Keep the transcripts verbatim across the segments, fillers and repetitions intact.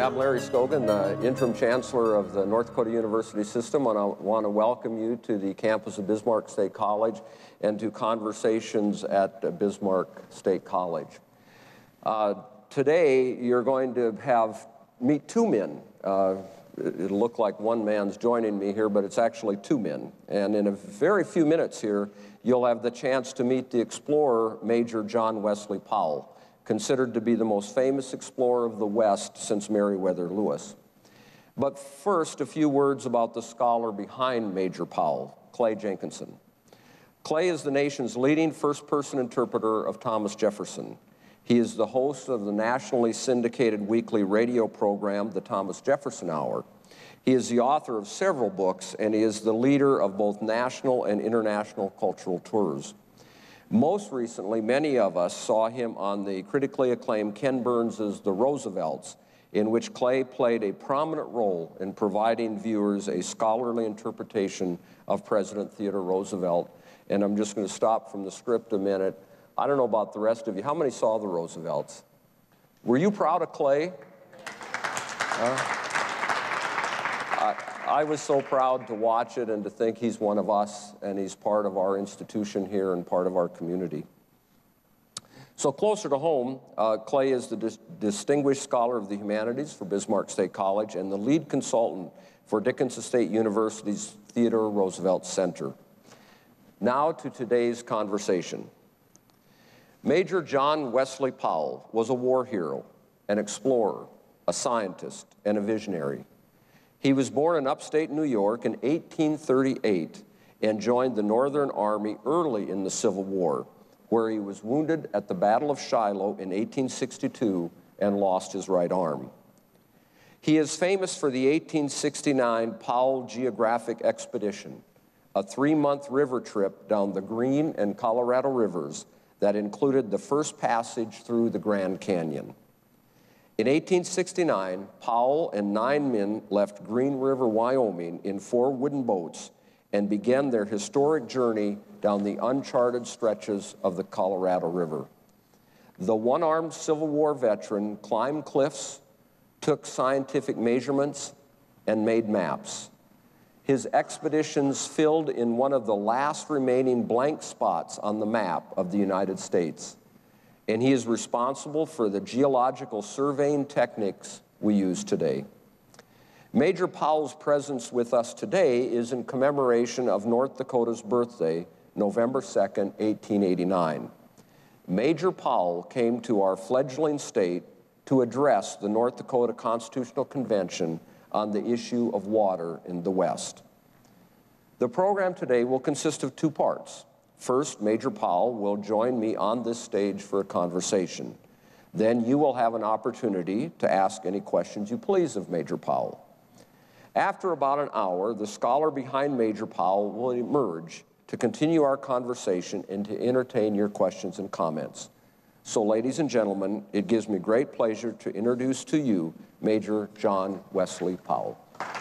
Hi, I'm Larry Scogan, the Interim Chancellor of the North Dakota University System, and I want to welcome you to the campus of Bismarck State College and to Conversations at Bismarck State College. Uh, today, you're going to have meet two men. Uh, it'll look like one man's joining me here, but it's actually two men. And in a very few minutes here, you'll have the chance to meet the explorer, Major John Wesley Powell, considered to be the most famous explorer of the West since Meriwether Lewis. But first, a few words about the scholar behind Major Powell, Clay Jenkinson. Clay is the nation's leading first-person interpreter of Thomas Jefferson. He is the host of the nationally syndicated weekly radio program, the Thomas Jefferson Hour. He is the author of several books, and he is the leader of both national and international cultural tours. Most recently, many of us saw him on the critically acclaimed Ken Burns's The Roosevelts, in which Clay played a prominent role in providing viewers a scholarly interpretation of President Theodore Roosevelt. And I'm just going to stop from the script a minute. I don't know about the rest of you. How many saw The Roosevelts? Were you proud of Clay? Uh, I, I was so proud to watch it and to think he's one of us, and he's part of our institution here and part of our community. So closer to home, uh, Clay is the dis distinguished scholar of the humanities for Bismarck State College and the lead consultant for Dickinson State University's Theodore Roosevelt Center. Now to today's conversation. Major John Wesley Powell was a war hero, an explorer, a scientist, and a visionary. He was born in upstate New York in eighteen thirty-eight and joined the Northern Army early in the Civil War, where he was wounded at the Battle of Shiloh in eighteen sixty-two and lost his right arm. He is famous for the eighteen sixty-nine Powell Geographic Expedition, a three-month river trip down the Green and Colorado rivers that included the first passage through the Grand Canyon. In eighteen sixty-nine, Powell and nine men left Green River, Wyoming in four wooden boats and began their historic journey down the uncharted stretches of the Colorado River. The one-armed Civil War veteran climbed cliffs, took scientific measurements, and made maps. His expeditions filled in one of the last remaining blank spots on the map of the United States, and he is responsible for the geological surveying techniques we use today. Major Powell's presence with us today is in commemoration of North Dakota's birthday, November second, eighteen eighty-nine. Major Powell came to our fledgling state to address the North Dakota Constitutional Convention on the issue of water in the West. The program today will consist of two parts. First, Major Powell will join me on this stage for a conversation. Then you will have an opportunity to ask any questions you please of Major Powell. After about an hour, the scholar behind Major Powell will emerge to continue our conversation and to entertain your questions and comments. So, ladies and gentlemen, it gives me great pleasure to introduce to you Major John Wesley Powell.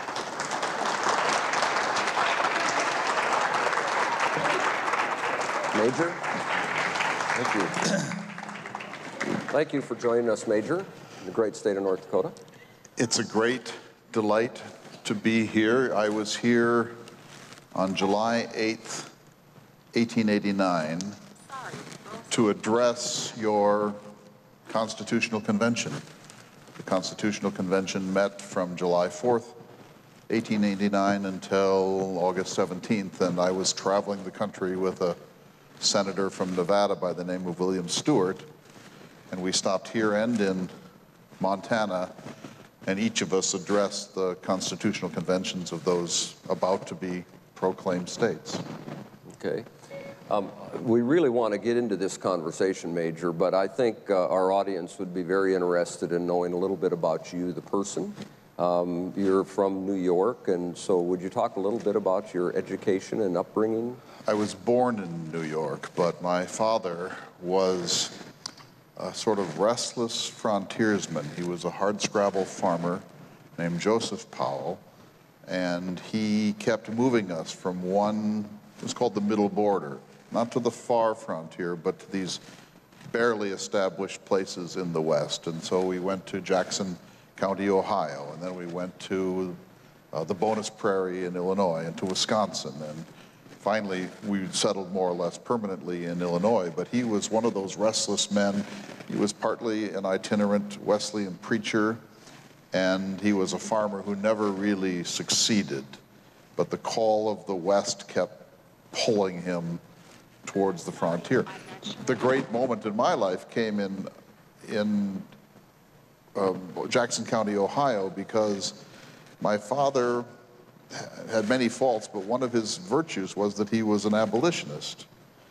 Major, thank you. Thank you for joining us, Major, in the great state of North Dakota. It's a great delight to be here. I was here on July eighth, eighteen eighty-nine, to address your Constitutional Convention. The Constitutional Convention met from July fourth, eighteen eighty-nine until August seventeenth, and I was traveling the country with a senator from Nevada by the name of William Stewart, and we stopped here and in Montana, and each of us addressed the constitutional conventions of those about to be proclaimed states. Okay. Um, we really want to get into this conversation, Major, but I think uh, our audience would be very interested in knowing a little bit about you, the person. Um, you're from New York, and so would you talk a little bit about your education and upbringing? I was born in New York, but my father was a sort of restless frontiersman. He was a hardscrabble farmer named Joseph Powell, and he kept moving us from one, it was called the middle border, not to the far frontier, but to these barely established places in the West. And so we went to Jackson, County, Ohio, and then we went to uh, the Bonus Prairie in Illinois and to Wisconsin, and finally we settled more or less permanently in Illinois. But he was one of those restless men. He was partly an itinerant Wesleyan preacher, and he was a farmer who never really succeeded. But the call of the West kept pulling him towards the frontier. The great moment in my life came in, in um, Jackson County, Ohio, because my father had many faults, but one of his virtues was that he was an abolitionist.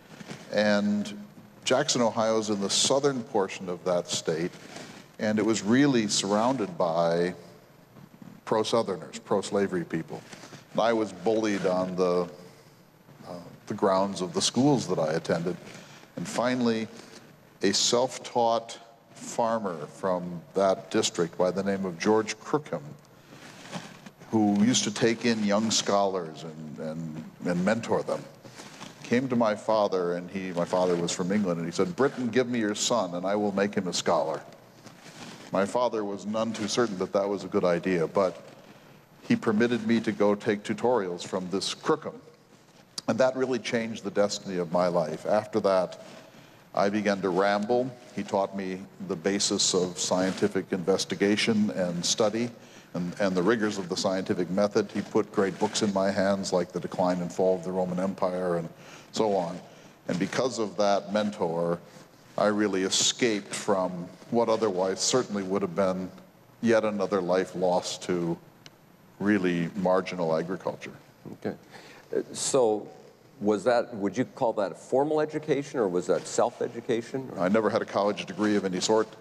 And Jackson, Ohio is in the southern portion of that state, and it was really surrounded by pro-Southerners, pro-slavery people. And I was bullied on the, uh, the grounds of the schools that I attended. And finally, a self-taught farmer from that district by the name of George Crookham, who used to take in young scholars and, and, and mentor them, came to my father, and he, my father was from England, and he said, "Britain, give me your son, and I will make him a scholar." My father was none too certain that that was a good idea, but he permitted me to go take tutorials from this Crookham. And that really changed the destiny of my life. After that, I began to ramble. He taught me the basis of scientific investigation and study and, and the rigors of the scientific method. He put great books in my hands, like The Decline and Fall of the Roman Empire and so on. And because of that mentor, I really escaped from what otherwise certainly would have been yet another life lost to really marginal agriculture. Okay. Uh, So was that, would you call that formal education, or was that self-education? I never had a college degree of any sort.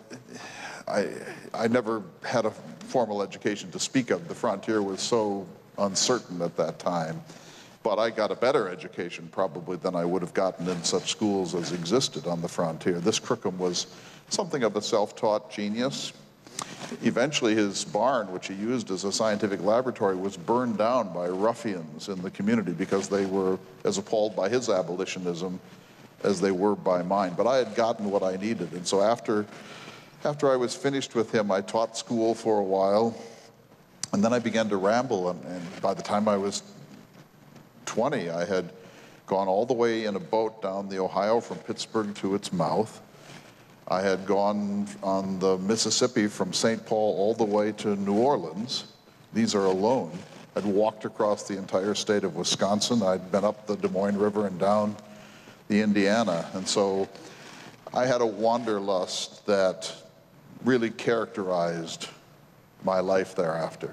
I, I never had a formal education to speak of. The frontier was so uncertain at that time. But I got a better education probably than I would have gotten in such schools as existed on the frontier. This Crookham was something of a self-taught genius. Eventually his barn, which he used as a scientific laboratory, was burned down by ruffians in the community because they were as appalled by his abolitionism as they were by mine. But I had gotten what I needed, and so after, after I was finished with him, I taught school for a while, and then I began to ramble, and, and by the time I was twenty, I had gone all the way in a boat down the Ohio from Pittsburgh to its mouth. I had gone on the Mississippi from Saint Paul all the way to New Orleans. These are alone. I'd walked across the entire state of Wisconsin. I'd been up the Des Moines River and down the Indiana. And so I had a wanderlust that really characterized my life thereafter.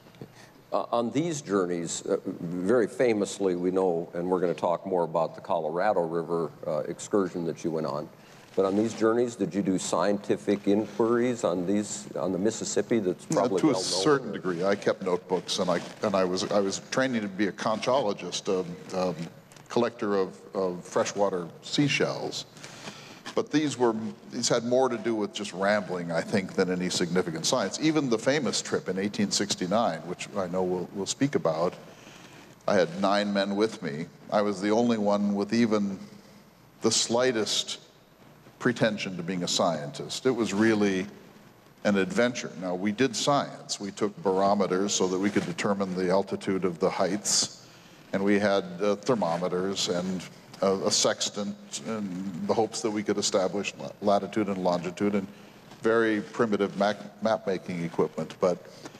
Uh, on these journeys, uh, very famously, we know, and we're going to talk more about the Colorado River uh, excursion that you went on. But on these journeys, did you do scientific inquiries on these, on the Mississippi? That's probably to well a known, certain or? degree. I kept notebooks, and I and I was I was training to be a conchologist, a um, collector of, of freshwater seashells. But these were these had more to do with just rambling, I think, than any significant science. Even the famous trip in eighteen sixty-nine, which I know we'll we'll speak about, I had nine men with me. I was the only one with even the slightest pretension to being a scientist. It was really an adventure. Now, we did science. We took barometers so that we could determine the altitude of the heights, and we had uh, thermometers and a, a sextant in the hopes that we could establish latitude and longitude, and very primitive map-making equipment. But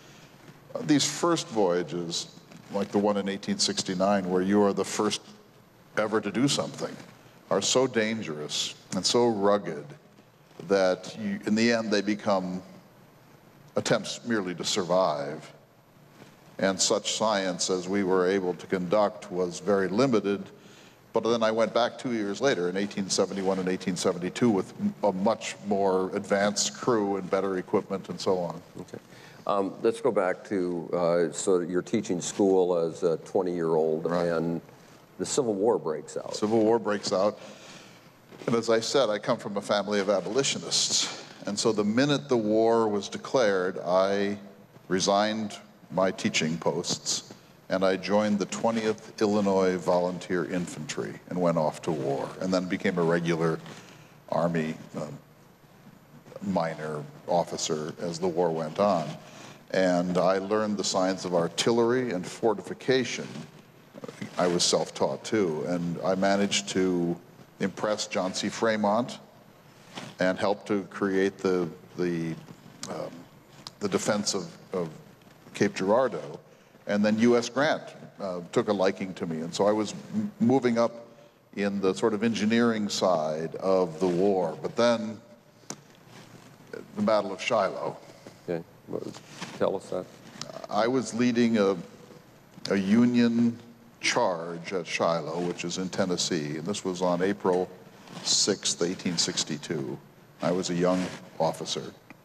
these first voyages, like the one in eighteen sixty-nine, where you are the first ever to do something, are so dangerous and so rugged that you, in the end they become attempts merely to survive. And such science as we were able to conduct was very limited. But then I went back two years later in eighteen seventy-one and eighteen seventy-two with a much more advanced crew and better equipment and so on. Okay. Um, let's go back to, uh, so you're teaching school as a twenty-year-old, Right. And the Civil War breaks out. Civil War breaks out. And as I said, I come from a family of abolitionists. And so the minute the war was declared, I resigned my teaching posts, and I joined the twentieth Illinois Volunteer Infantry and went off to war, and then became a regular Army uh, minor officer as the war went on. And I learned the science of artillery and fortification. I was self-taught too, and I managed to impress John C. Fremont and help to create the, the, um, the defense of, of Cape Girardeau. And then U S Grant uh, took a liking to me. And so I was m moving up in the sort of engineering side of the war. But then the Battle of Shiloh. Okay, well, tell us that. I was leading a, a Union charge at Shiloh, which is in Tennessee. And this was on April sixth, eighteen sixty-two. I was a young officer.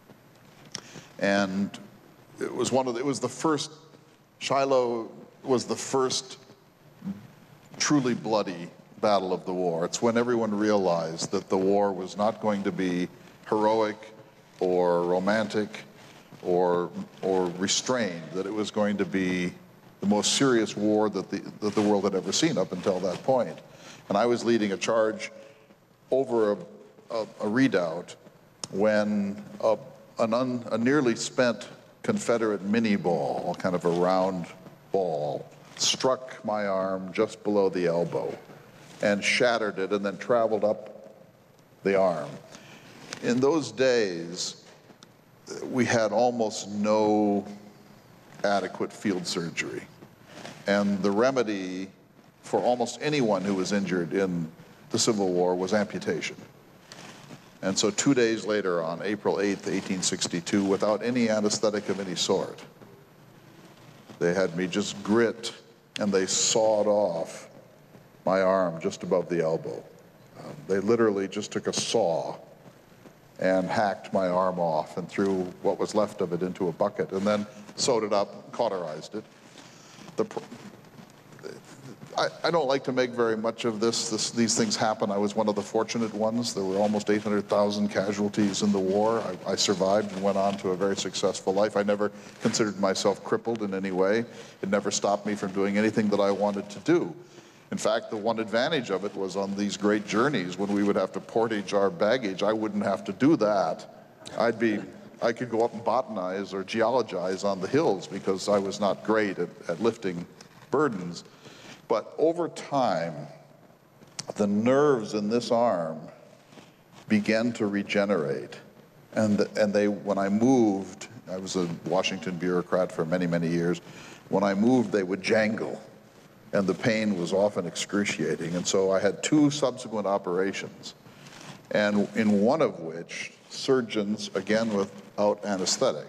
And it was one of the, it was the first, Shiloh was the first truly bloody battle of the war. It's when everyone realized that the war was not going to be heroic or romantic or, or restrained, that it was going to be the most serious war that the, that the world had ever seen up until that point. And I was leading a charge over a, a, a redoubt when a, an un, a nearly spent Confederate mini ball, kind of a round ball, struck my arm just below the elbow and shattered it and then traveled up the arm. In those days, we had almost no adequate field surgery. And the remedy for almost anyone who was injured in the Civil War was amputation. And so two days later, on April eighth, eighteen sixty-two, without any anesthetic of any sort, they had me just grit, and they sawed off my arm just above the elbow. Um, they literally just took a saw and hacked my arm off and threw what was left of it into a bucket and then sewed it up, cauterized it. The, I, I don't like to make very much of this. this. These things happen. I was one of the fortunate ones. There were almost eight hundred thousand casualties in the war. I, I survived and went on to a very successful life. I never considered myself crippled in any way. It never stopped me from doing anything that I wanted to do. In fact, the one advantage of it was on these great journeys when we would have to portage our baggage, I wouldn't have to do that. I'd be, I could go up and botanize or geologize on the hills because I was not great at, at lifting burdens. But over time, the nerves in this arm began to regenerate. And, and they, when I moved, I was a Washington bureaucrat for many, many years. When I moved, they would jangle. And the pain was often excruciating. And so I had two subsequent operations, and in one of which surgeons, again without anesthetic,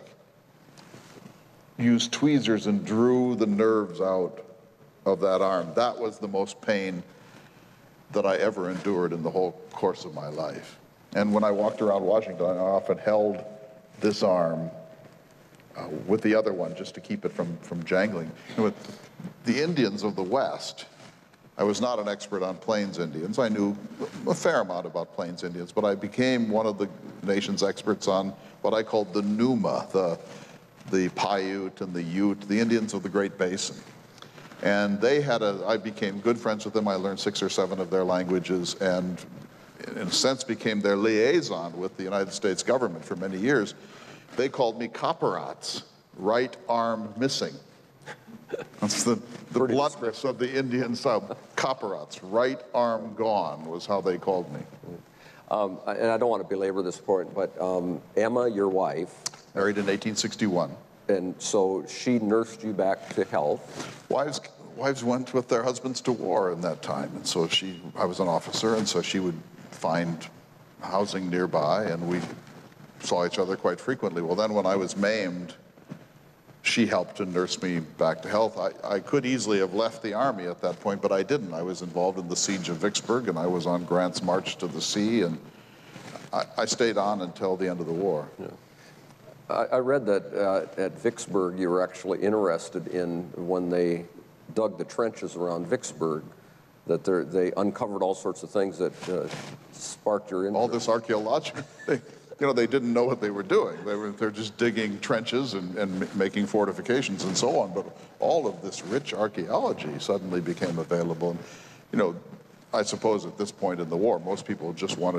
used tweezers and drew the nerves out of that arm. That was the most pain that I ever endured in the whole course of my life. And when I walked around Washington, I often held this arm uh, with the other one just to keep it from, from jangling. And with the Indians of the West, I was not an expert on Plains Indians. I knew a fair amount about Plains Indians, but I became one of the nation's experts on what I called the Numa, the, the Paiute and the Ute, the Indians of the Great Basin. And they had a, I became good friends with them. I learned six or seven of their languages and in a sense became their liaison with the United States government for many years. They called me Copperats, right arm missing. That's the, the bluntness of the Indian South. Copperats, right arm gone was how they called me. Um, and I don't want to belabor this point, but um, Emma, your wife. Married in eighteen sixty-one. And so she nursed you back to health. Wives, wives went with their husbands to war in that time. And so she, I was an officer, and so she would find housing nearby, and we saw each other quite frequently. Well, then when I was maimed, she helped to nurse me back to health. I, I could easily have left the Army at that point, but I didn't. I was involved in the siege of Vicksburg, and I was on Grant's march to the sea, and I, I stayed on until the end of the war. Yeah. I, I read that uh, at Vicksburg you were actually interested in, when they dug the trenches around Vicksburg, that they uncovered all sorts of things that uh, sparked your interest. All this archaeological thing. You know, they didn't know what they were doing. They were they're just digging trenches and, and making fortifications and so on. But all of this rich archaeology suddenly became available. And, you know, I suppose at this point in the war, most people just wanted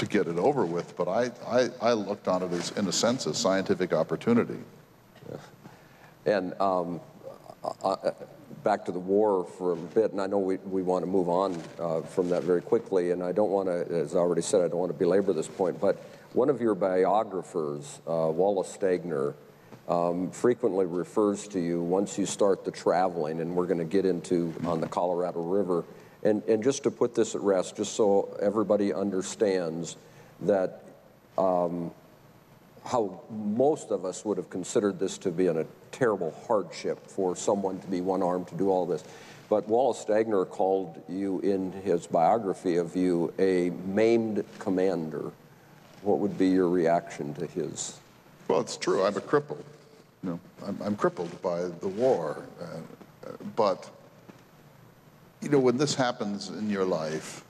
to get it over with, but I, I, I looked on it as, in a sense, as scientific opportunity. Yeah. And um, uh, back to the war for a bit, and I know we, we want to move on uh, from that very quickly, and I don't want to, as I already said, I don't want to belabor this point, but one of your biographers, uh, Wallace Stegner, um, frequently refers to you once you start the traveling, and we're going to get into on the Colorado River. And, and just to put this at rest, just so everybody understands that um, how most of us would have considered this to be a terrible hardship for someone to be one-armed to do all this. But Wallace Stegner called you in his biography of you a maimed commander. What would be your reaction to his? Well, it's true. I'm a cripple. You know, I'm, I'm crippled by the war. Uh, but, you know, when this happens in your life,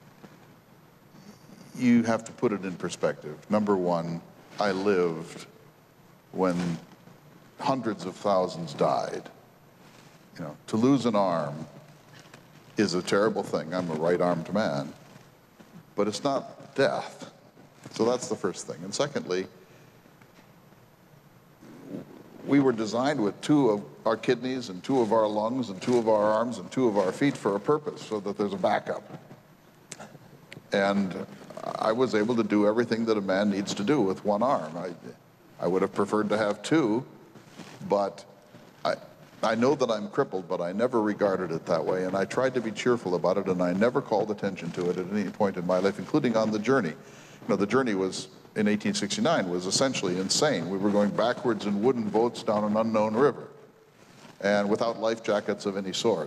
you have to put it in perspective. Number one, I lived when hundreds of thousands died. You know, to lose an arm is a terrible thing. I'm a right-armed man. But it's not death. So that's the first thing. And secondly, we were designed with two of our kidneys and two of our lungs and two of our arms and two of our feet for a purpose, so that there's a backup. And I was able to do everything that a man needs to do with one arm. I, I would have preferred to have two, but I, I know that I'm crippled, but I never regarded it that way, and I tried to be cheerful about it, and I never called attention to it at any point in my life, including on the journey. You know, the journey was, in eighteen sixty-nine, was essentially insane. We were going backwards in wooden boats down an unknown river, and without life jackets of any sort.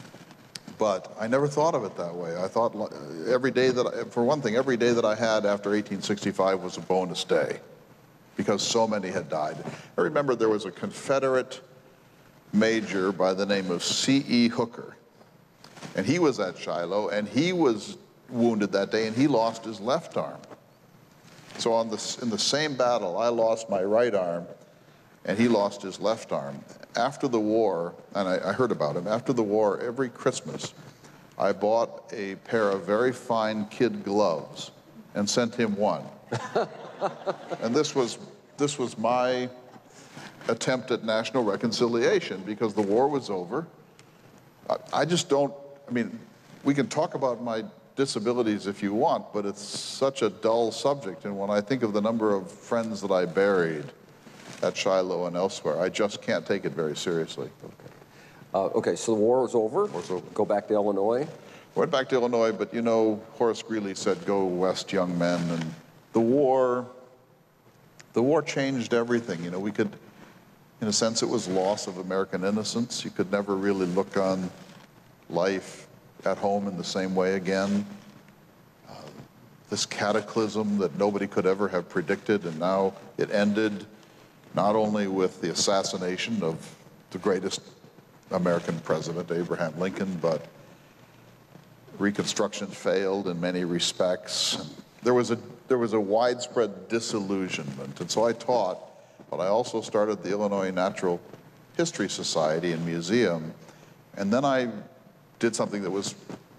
But I never thought of it that way. I thought every day that, I, for one thing, every day that I had after eighteen sixty-five was a bonus day, because so many had died. I remember there was a Confederate major by the name of C E Hooker, and he was at Shiloh, and he was wounded that day, and he lost his left arm. So on the, in the same battle, I lost my right arm, and he lost his left arm. After the war, and I, I heard about him, after the war, every Christmas, I bought a pair of very fine kid gloves and sent him one. And this was, this was my attempt at national reconciliation, because the war was over. I, I just don't, I mean, we can talk about my disabilities if you want, but it's such a dull subject. And when I think of the number of friends that I buried at Shiloh and elsewhere, I just can't take it very seriously. Okay, uh, okay so the war was over. War's over. Go back to Illinois. Went back to Illinois, but you know, Horace Greeley said, "Go west, young men." And the war, the war changed everything. You know, we could, in a sense, it was loss of American innocence. You could never really look on life at home in the same way again. Uh, this cataclysm that nobody could ever have predicted, and now it ended not only with the assassination of the greatest American president, Abraham Lincoln, but Reconstruction failed in many respects. And there was a there was a widespread disillusionment, and so I taught, but I also started the Illinois Natural History Society and Museum, and then I did something that was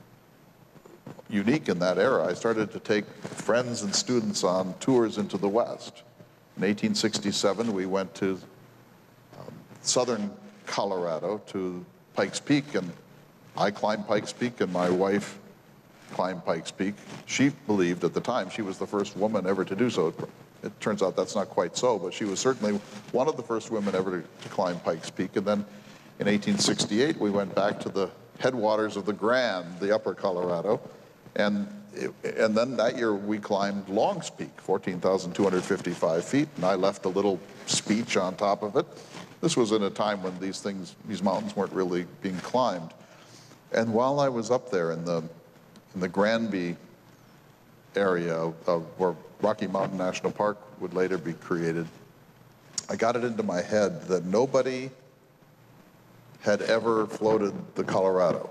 unique in that era. I started to take friends and students on tours into the West. In eighteen sixty-seven, we went to um, southern Colorado, to Pikes Peak, and I climbed Pikes Peak, and my wife climbed Pikes Peak. She believed at the time she was the first woman ever to do so. It turns out that's not quite so, but she was certainly one of the first women ever to, to climb Pikes Peak. And then in eighteen sixty-eight, we went back to the headwaters of the Grand, the upper Colorado, and it, and then that year we climbed Long's Peak, fourteen thousand two hundred fifty-five feet, and I left a little speech on top of it. This was in a time when these things, these mountains weren't really being climbed. And while I was up there in the in the Granby area of, of where Rocky Mountain National Park would later be created, I got it into my head that nobody had ever floated the Colorado.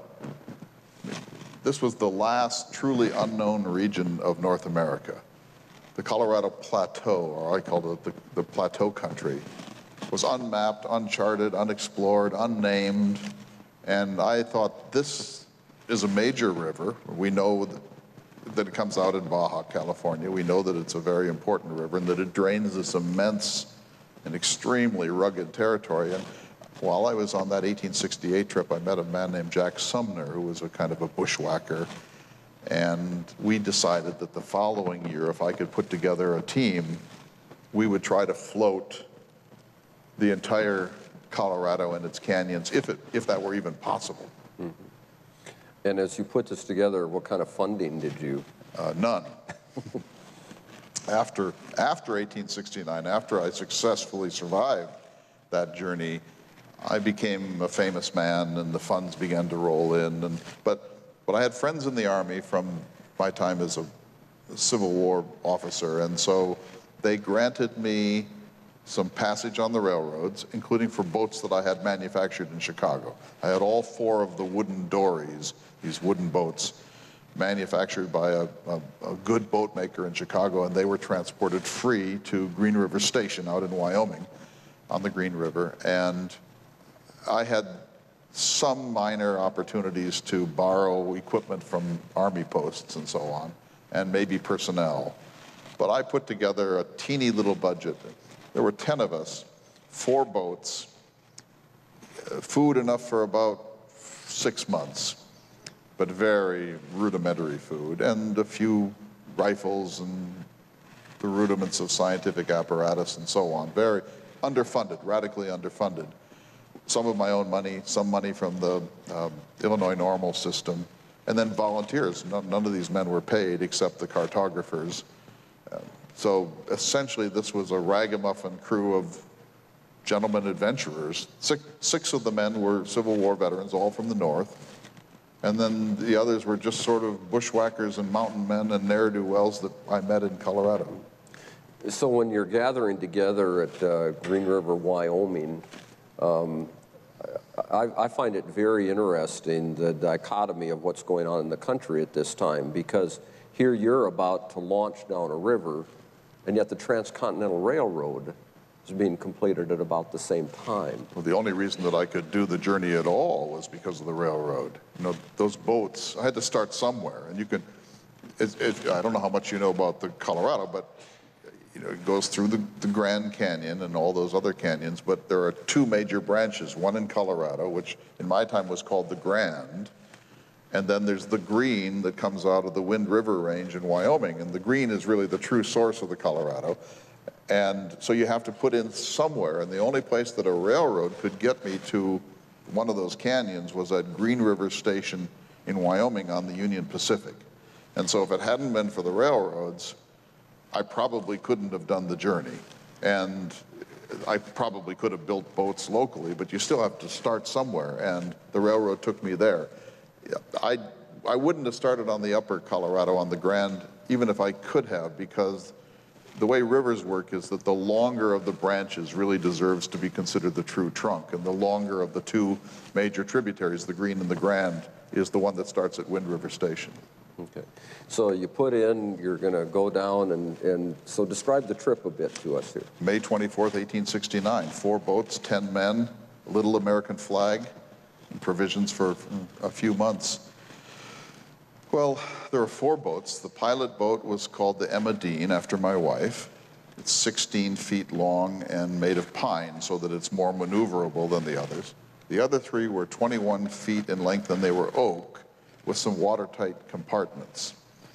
This was the last truly unknown region of North America. The Colorado Plateau, or I called it the, the Plateau Country, was unmapped, uncharted, unexplored, unnamed, and I thought, this is a major river. We know that that it comes out in Baja, California. We know that it's a very important river and that it drains this immense and extremely rugged territory. And while I was on that eighteen sixty-eight trip, I met a man named Jack Sumner, who was a kind of a bushwhacker. And we decided that the following year, if I could put together a team, we would try to float the entire Colorado and its canyons, if, it, if that were even possible. Mm-hmm. And as you put this together, what kind of funding did you? Uh, none. after, after eighteen sixty-nine, after I successfully survived that journey, I became a famous man and the funds began to roll in. And, but, but I had friends in the Army from my time as a Civil War officer, and so they granted me some passage on the railroads, including for boats that I had manufactured in Chicago. I had all four of the wooden dories, these wooden boats, manufactured by a, a, a good boat maker in Chicago, and they were transported free to Green River Station out in Wyoming on the Green River. And I had some minor opportunities to borrow equipment from Army posts and so on, and maybe personnel. But I put together a teeny little budget. There were ten of us, four boats, food enough for about six months, but very rudimentary food, and a few rifles and the rudiments of scientific apparatus and so on. Very underfunded, radically underfunded. Some of my own money, some money from the um, Illinois Normal System, and then volunteers. None, none of these men were paid except the cartographers. Uh, so essentially this was a ragamuffin crew of gentlemen adventurers. Six, six of the men were Civil War veterans, all from the North. And then the others were just sort of bushwhackers and mountain men and ne'er-do-wells that I met in Colorado. So when you're gathering together at uh, Green River, Wyoming, um, I, I find it very interesting, the dichotomy of what's going on in the country at this time, because here you're about to launch down a river, and yet the Transcontinental Railroad is being completed at about the same time. Well, the only reason that I could do the journey at all was because of the railroad. You know, those boats, I had to start somewhere, and you could, it, it, I don't know how much you know about the Colorado, but you know, it goes through the, the Grand Canyon and all those other canyons, but there are two major branches, one in Colorado, which in my time was called the Grand, and then there's the Green that comes out of the Wind River Range in Wyoming, and the Green is really the true source of the Colorado. And so you have to put in somewhere, and the only place that a railroad could get me to one of those canyons was at Green River Station in Wyoming on the Union Pacific. And so if it hadn't been for the railroads, I probably couldn't have done the journey. And I probably could have built boats locally, but you still have to start somewhere, and the railroad took me there. I, I wouldn't have started on the upper Colorado, on the Grand, even if I could have, because the way rivers work is that the longer of the branches really deserves to be considered the true trunk, and the longer of the two major tributaries, the Green and the Grand, is the one that starts at Wind River Station. Okay. So you put in, you're going to go down, and, and so describe the trip a bit to us here. May twenty-fourth, eighteen sixty-nine, four boats, ten men, a little American flag, and provisions for a few months. Well, there were four boats. The pilot boat was called the Emma Dean, after my wife. It's sixteen feet long and made of pine so that it's more maneuverable than the others. The other three were twenty-one feet in length, and they were oak with some watertight compartments.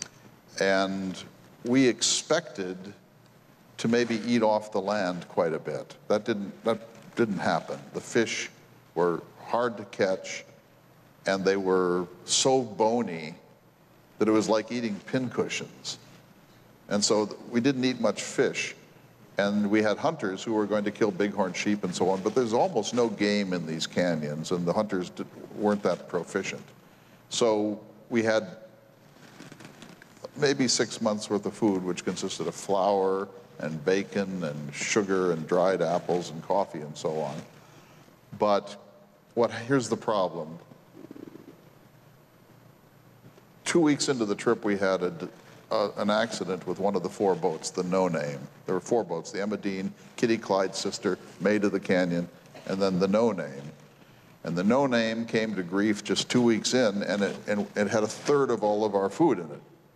And we expected to maybe eat off the land quite a bit. That didn't, that didn't happen. The fish were hard to catch, and they were so bony that it was like eating pincushions. And so we didn't eat much fish. And we had hunters who were going to kill bighorn sheep and so on, but there's almost no game in these canyons, and the hunters did, weren't that proficient. So we had maybe six months worth of food, which consisted of flour and bacon and sugar and dried apples and coffee and so on. But what, here's the problem. Two weeks into the trip, we had a, uh, an accident with one of the four boats, the No Name. There were four boats, the Emma Dean, Kitty Clyde's sister, Maid of the Canyon, and then the No Name. And the No Name came to grief just two weeks in, and it, and it had a third of all of our food in it.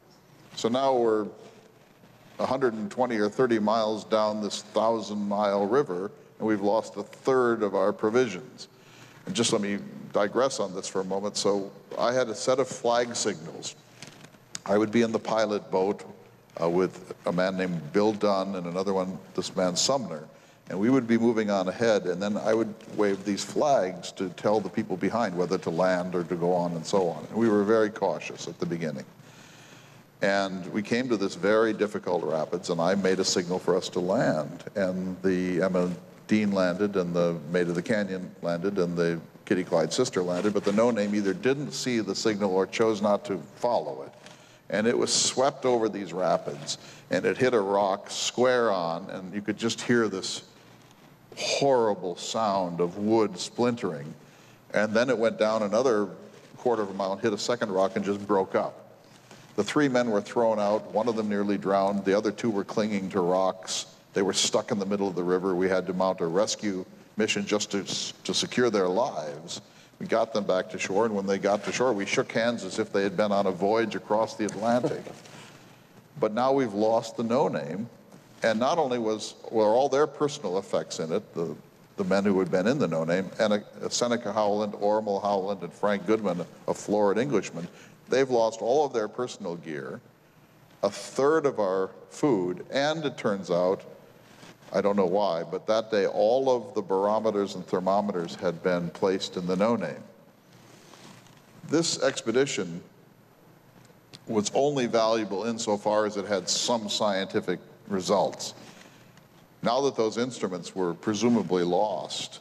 So now we're one hundred twenty or thirty miles down this thousand mile river, and we've lost a third of our provisions. And just let me digress on this for a moment. So I had a set of flag signals. I would be in the pilot boat uh, with a man named Bill Dunn and another one, this man Sumner, and we would be moving on ahead, and then I would wave these flags to tell the people behind whether to land or to go on and so on. And we were very cautious at the beginning. And we came to this very difficult rapids, and I made a signal for us to land. And the Emma Dean landed, and the Maid of the Canyon landed, and the Kitty Clyde sister landed, but the no-name either didn't see the signal or chose not to follow it. And it was swept over these rapids, and it hit a rock square on, and you could just hear this horrible sound of wood splintering. And then it went down another quarter of a mile and hit a second rock and just broke up. The three men were thrown out. One of them nearly drowned. The other two were clinging to rocks. They were stuck in the middle of the river. We had to mount a rescue mission just to, to secure their lives. We got them back to shore, and when they got to shore, we shook hands as if they had been on a voyage across the Atlantic. But now we've lost the no-name, and not only was were all their personal effects in it, the, the men who had been in the no-name, and a, a Seneca Howland, Ormal Howland, and Frank Goodman, a florid Englishman, they've lost all of their personal gear, a third of our food, and it turns out, I don't know why, but that day all of the barometers and thermometers had been placed in the no-name. This expedition was only valuable insofar as it had some scientific results. Now that those instruments were presumably lost,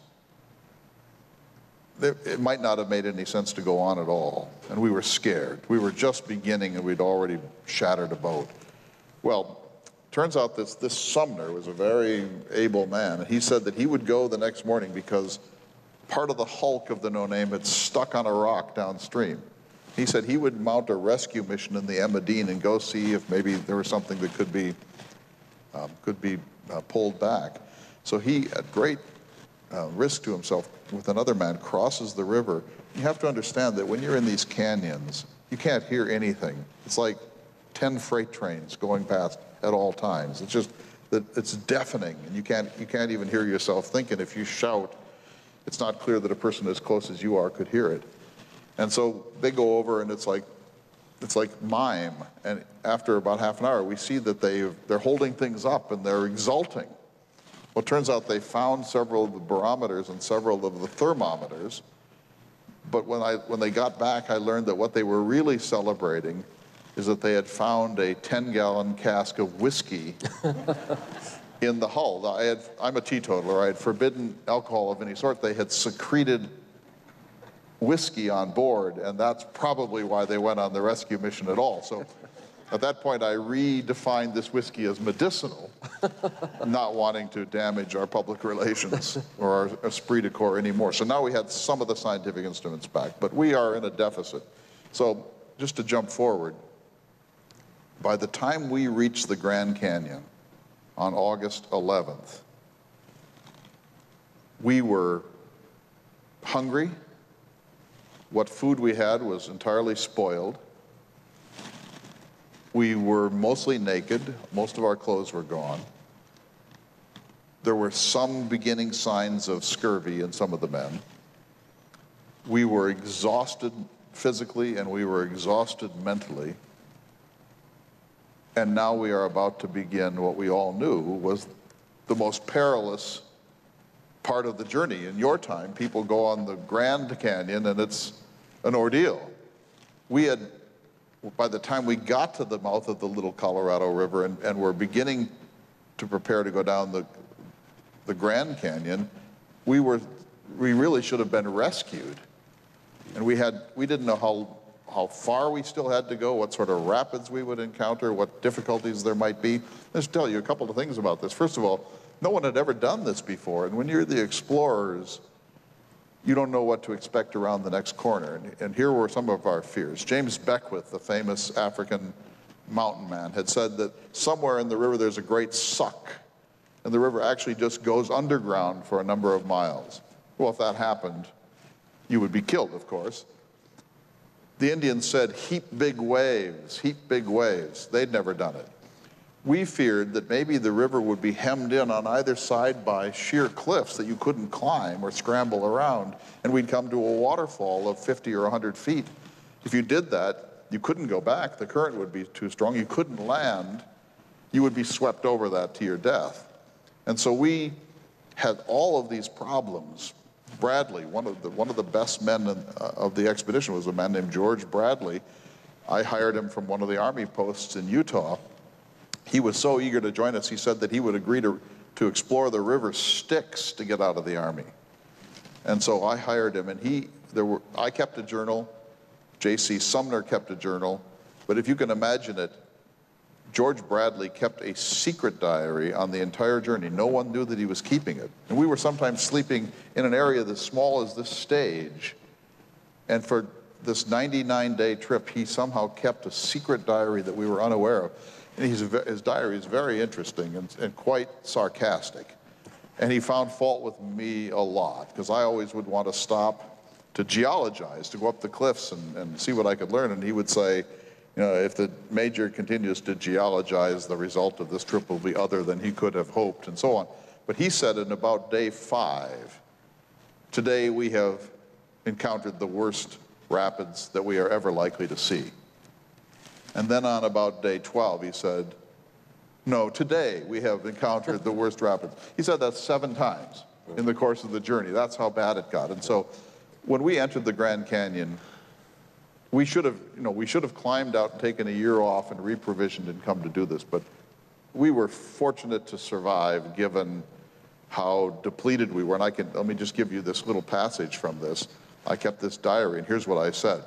it might not have made any sense to go on at all, and we were scared. We were just beginning, and we'd already shattered a boat. Well, turns out this, this Sumner was a very able man, and he said that he would go the next morning because part of the hulk of the no-name had stuck on a rock downstream. He said he would mount a rescue mission in the Emma Dean and go see if maybe there was something that could be, um, could be uh, pulled back. So he, at great uh, risk to himself, with another man, crosses the river. You have to understand that when you're in these canyons, you can't hear anything. It's like ten freight trains going past at all times. It's just that it's deafening, and you can't, you can't even hear yourself thinking. If you shout, it's not clear that a person as close as you are could hear it. And so they go over, and it's like, it's like mime. And after about half an hour, we see that they, they're holding things up, and they're exulting. Well, it turns out they found several of the barometers and several of the thermometers, but when, I, when they got back, I learned that what they were really celebrating is that they had found a ten gallon cask of whiskey in the hull. I had, I'm a teetotaler. I had forbidden alcohol of any sort. They had secreted whiskey on board, and that's probably why they went on the rescue mission at all. So at that point, I redefined this whiskey as medicinal, not wanting to damage our public relations or our esprit de corps anymore. So now we had some of the scientific instruments back, but we are in a deficit. So just to jump forward, by the time we reached the Grand Canyon on August eleventh, we were hungry. What food we had was entirely spoiled. We were mostly naked. Most of our clothes were gone. There were some beginning signs of scurvy in some of the men. We were exhausted physically, and we were exhausted mentally. And now we are about to begin what we all knew was the most perilous part of the journey. In your time, people go on the Grand Canyon, and it's an ordeal. We had, by the time we got to the mouth of the Little Colorado River and, and were beginning to prepare to go down the, the Grand Canyon, we were, we really should have been rescued. And we had, we didn't know how, how far we still had to go, what sort of rapids we would encounter, what difficulties there might be. Let's tell you a couple of things about this. First of all, no one had ever done this before, and when you're the explorers, you don't know what to expect around the next corner. And, and here were some of our fears. James Beckwith, the famous African mountain man, had said that somewhere in the river there's a great suck, and the river actually just goes underground for a number of miles. Well, if that happened, you would be killed, of course. The Indians said, heap big waves, heap big waves. They'd never done it. We feared that maybe the river would be hemmed in on either side by sheer cliffs that you couldn't climb or scramble around, and we'd come to a waterfall of fifty or a hundred feet. If you did that, you couldn't go back. The current would be too strong. You couldn't land. You would be swept over that to your death. And so we had all of these problems. Bradley, one of the, one of the best men in, uh, of the expedition was a man named George Bradley. I hired him from one of the army posts in Utah. He was so eager to join us, he said that he would agree to, to explore the river Styx to get out of the army. And so I hired him, and he, there were, I kept a journal, J C Sumner kept a journal, but if you can imagine it, George Bradley kept a secret diary on the entire journey. No one knew that he was keeping it. And we were sometimes sleeping in an area as small as this stage. And for this ninety-nine day trip, he somehow kept a secret diary that we were unaware of. And he's, his diary is very interesting and, and quite sarcastic. And he found fault with me a lot, because I always would want to stop to geologize, to go up the cliffs and, and see what I could learn. And he would say, you know, if the major continues to geologize, the result of this trip will be other than he could have hoped, and so on. But he said in about day five, today we have encountered the worst rapids that we are ever likely to see. And then on about day twelve, he said, no, today we have encountered the worst rapids. He said that seven times in the course of the journey. That's how bad it got. And so when we entered the Grand Canyon, we should have, you know, we should have climbed out and taken a year off and reprovisioned and come to do this. But we were fortunate to survive given how depleted we were. And I can, let me just give you this little passage from this. I kept this diary, and here's what I said.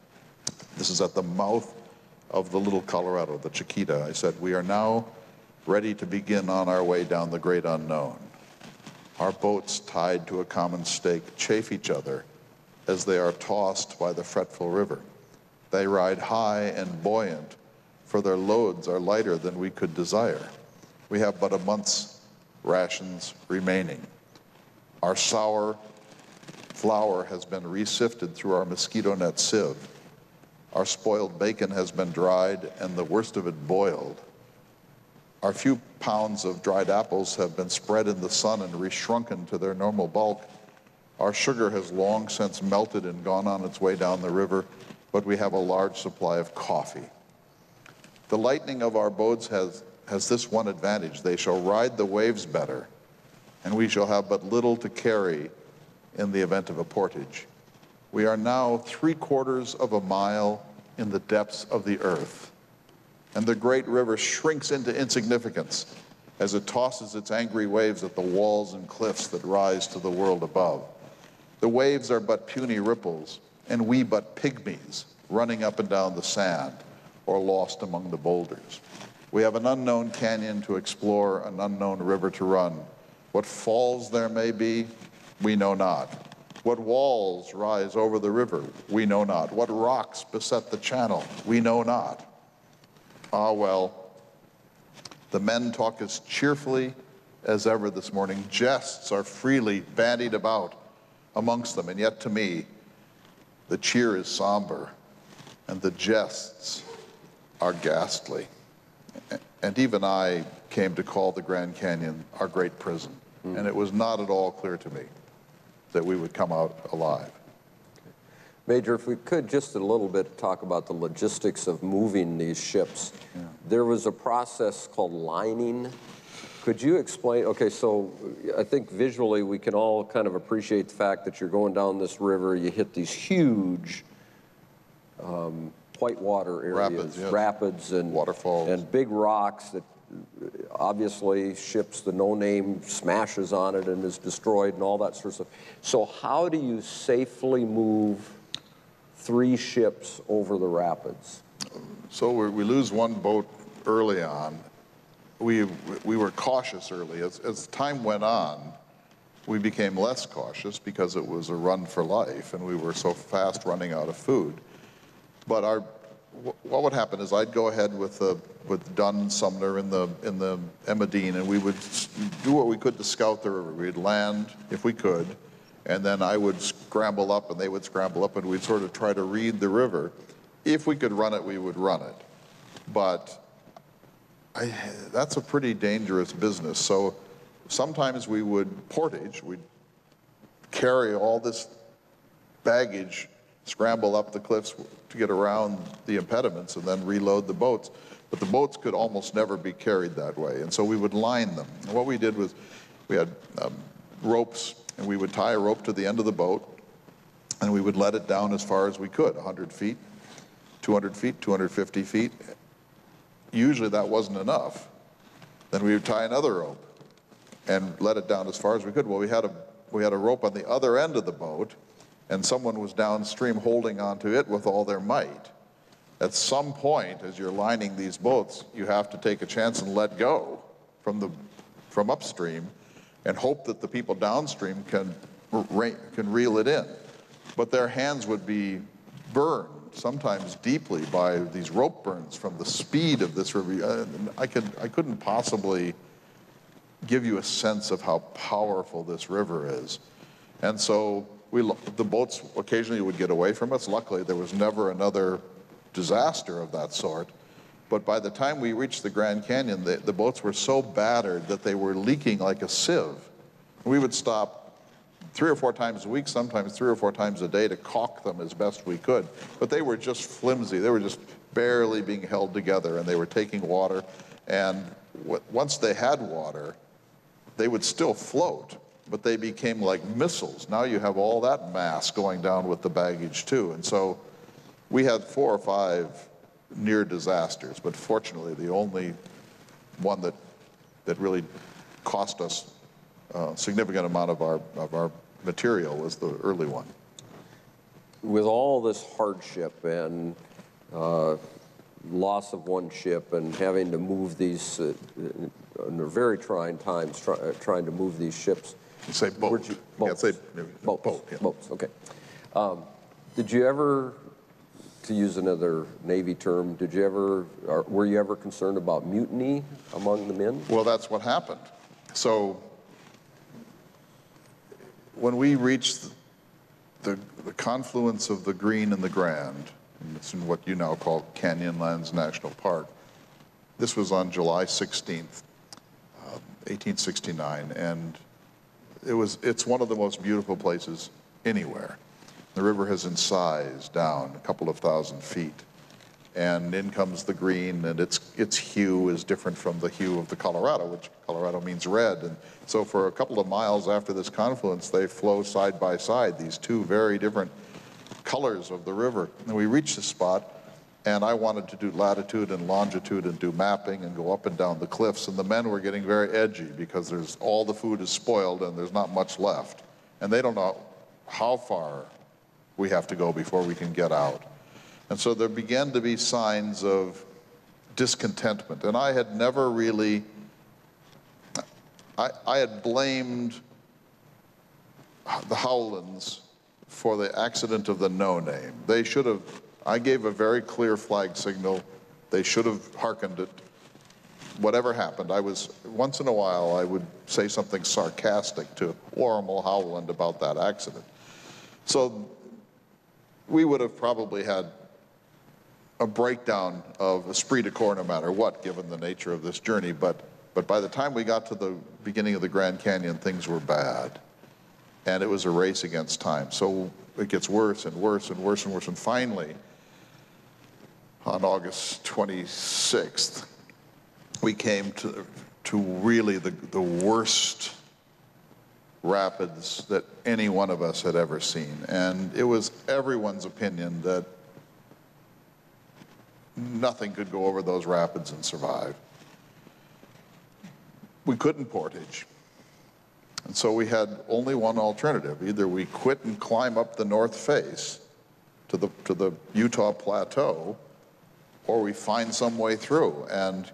This is at the mouth of the Little Colorado, the Chiquita. I said, we are now ready to begin on our way down the great unknown. Our boats tied to a common stake chafe each other as they are tossed by the fretful river. They ride high and buoyant, for their loads are lighter than we could desire. We have but a month's rations remaining. Our sour flour has been resifted through our mosquito net sieve. Our spoiled bacon has been dried and the worst of it boiled. Our few pounds of dried apples have been spread in the sun and reshrunken to their normal bulk. Our sugar has long since melted and gone on its way down the river, but we have a large supply of coffee. The lightning of our boats has, has this one advantage: they shall ride the waves better, and we shall have but little to carry in the event of a portage. We are now three quarters of a mile in the depths of the earth, and the great river shrinks into insignificance as it tosses its angry waves at the walls and cliffs that rise to the world above. The waves are but puny ripples, and we but pygmies running up and down the sand or lost among the boulders. We have an unknown canyon to explore, an unknown river to run. What falls there may be, we know not. What walls rise over the river, we know not. What rocks beset the channel, we know not. Ah, well, the men talk as cheerfully as ever this morning. Jests are freely bandied about amongst them, and yet to me, the cheer is somber, and the jests are ghastly. And even I came to call the Grand Canyon our great prison, mm. and it was not at all clear to me that we would come out alive. Major, if we could just a little bit talk about the logistics of moving these ships. Yeah. There was a process called lining. Could you explain? Okay, so I think visually we can all kind of appreciate the fact that you're going down this river, you hit these huge um, whitewater areas, rapids, yes. rapids and waterfalls, and big rocks that obviously ships, the no-name smashes on it and is destroyed and all that sort of stuff. So how do you safely move three ships over the rapids? So we, we lose one boat early on. We, we were cautious early. As, as time went on, we became less cautious because it was a run for life and we were so fast running out of food. But our, what would happen is I'd go ahead with, the, with Dunn and Sumner in the, in the Emma Dean, and we would do what we could to scout the river. We'd land, if we could, and then I would scramble up and they would scramble up, and we'd sort of try to read the river. If we could run it, we would run it. But I, that's a pretty dangerous business. So sometimes we would portage, we'd carry all this baggage, scramble up the cliffs to get around the impediments, and then reload the boats. But the boats could almost never be carried that way, and so we would line them. And what we did was we had um, ropes, and we would tie a rope to the end of the boat, and we would let it down as far as we could, one hundred feet, two hundred feet, two hundred fifty feet. Usually that wasn't enough. Then we would tie another rope and let it down as far as we could. Well, we had a, we had a rope on the other end of the boat, and someone was downstream holding onto it with all their might. At some point, as you're lining these boats, you have to take a chance and let go from, the, from upstream and hope that the people downstream can, can reel it in. But their hands would be burned, sometimes deeply, by these rope burns from the speed of this river. I, could, I couldn't possibly give you a sense of how powerful this river is. And so we, the boats occasionally would get away from us. Luckily, there was never another disaster of that sort. But by the time we reached the Grand Canyon, the, the boats were so battered that they were leaking like a sieve. We would stop three or four times a week, sometimes three or four times a day, to caulk them as best we could. But they were just flimsy. They were just barely being held together, and they were taking water. And w once they had water, they would still float, but they became like missiles. Now you have all that mass going down with the baggage too. And so we had four or five near disasters, but fortunately the only one that, that really cost us a significant amount of our, of our material was the early one. With all this hardship and uh, loss of one ship and having to move these, uh, under very trying times, try, uh, trying to move these ships. You say boat. You, boats. Yeah, say boats. boat. Yeah. Boats, okay. Um, did you ever, to use another Navy term, did you ever, or were you ever concerned about mutiny among the men? Well, that's what happened. So when we reached the, the confluence of the Green and the Grand, and it's in what you now call Canyonlands National Park, this was on July sixteenth, uh, eighteen sixty-nine, and it was, it's one of the most beautiful places anywhere. The river has incised down a couple of thousand feet, and in comes the Green, and its, its hue is different from the hue of the Colorado, which Colorado means red. And so for a couple of miles after this confluence, they flow side by side, these two very different colors of the river. And we reached the spot, and I wanted to do latitude and longitude and do mapping and go up and down the cliffs, and the men were getting very edgy because there's, all the food is spoiled and there's not much left. And they don't know how far we have to go before we can get out. And so there began to be signs of discontentment. And I had never really, I, I had blamed the Howlands for the accident of the no name. They should have, I gave a very clear flag signal. They should have hearkened it. Whatever happened, I was, once in a while, I would say something sarcastic to Ormal Howland about that accident. So we would have probably had a breakdown of esprit de corps no matter what, given the nature of this journey. But, but by the time we got to the beginning of the Grand Canyon, things were bad. And it was a race against time. So it gets worse and worse and worse and worse. And finally, on August twenty-sixth, we came to, to really the, the worst rapids that any one of us had ever seen. And it was everyone's opinion that nothing could go over those rapids and survive. We couldn't portage. And so we had only one alternative. Either we quit and climb up the north face to the, to the Utah Plateau, or we find some way through. And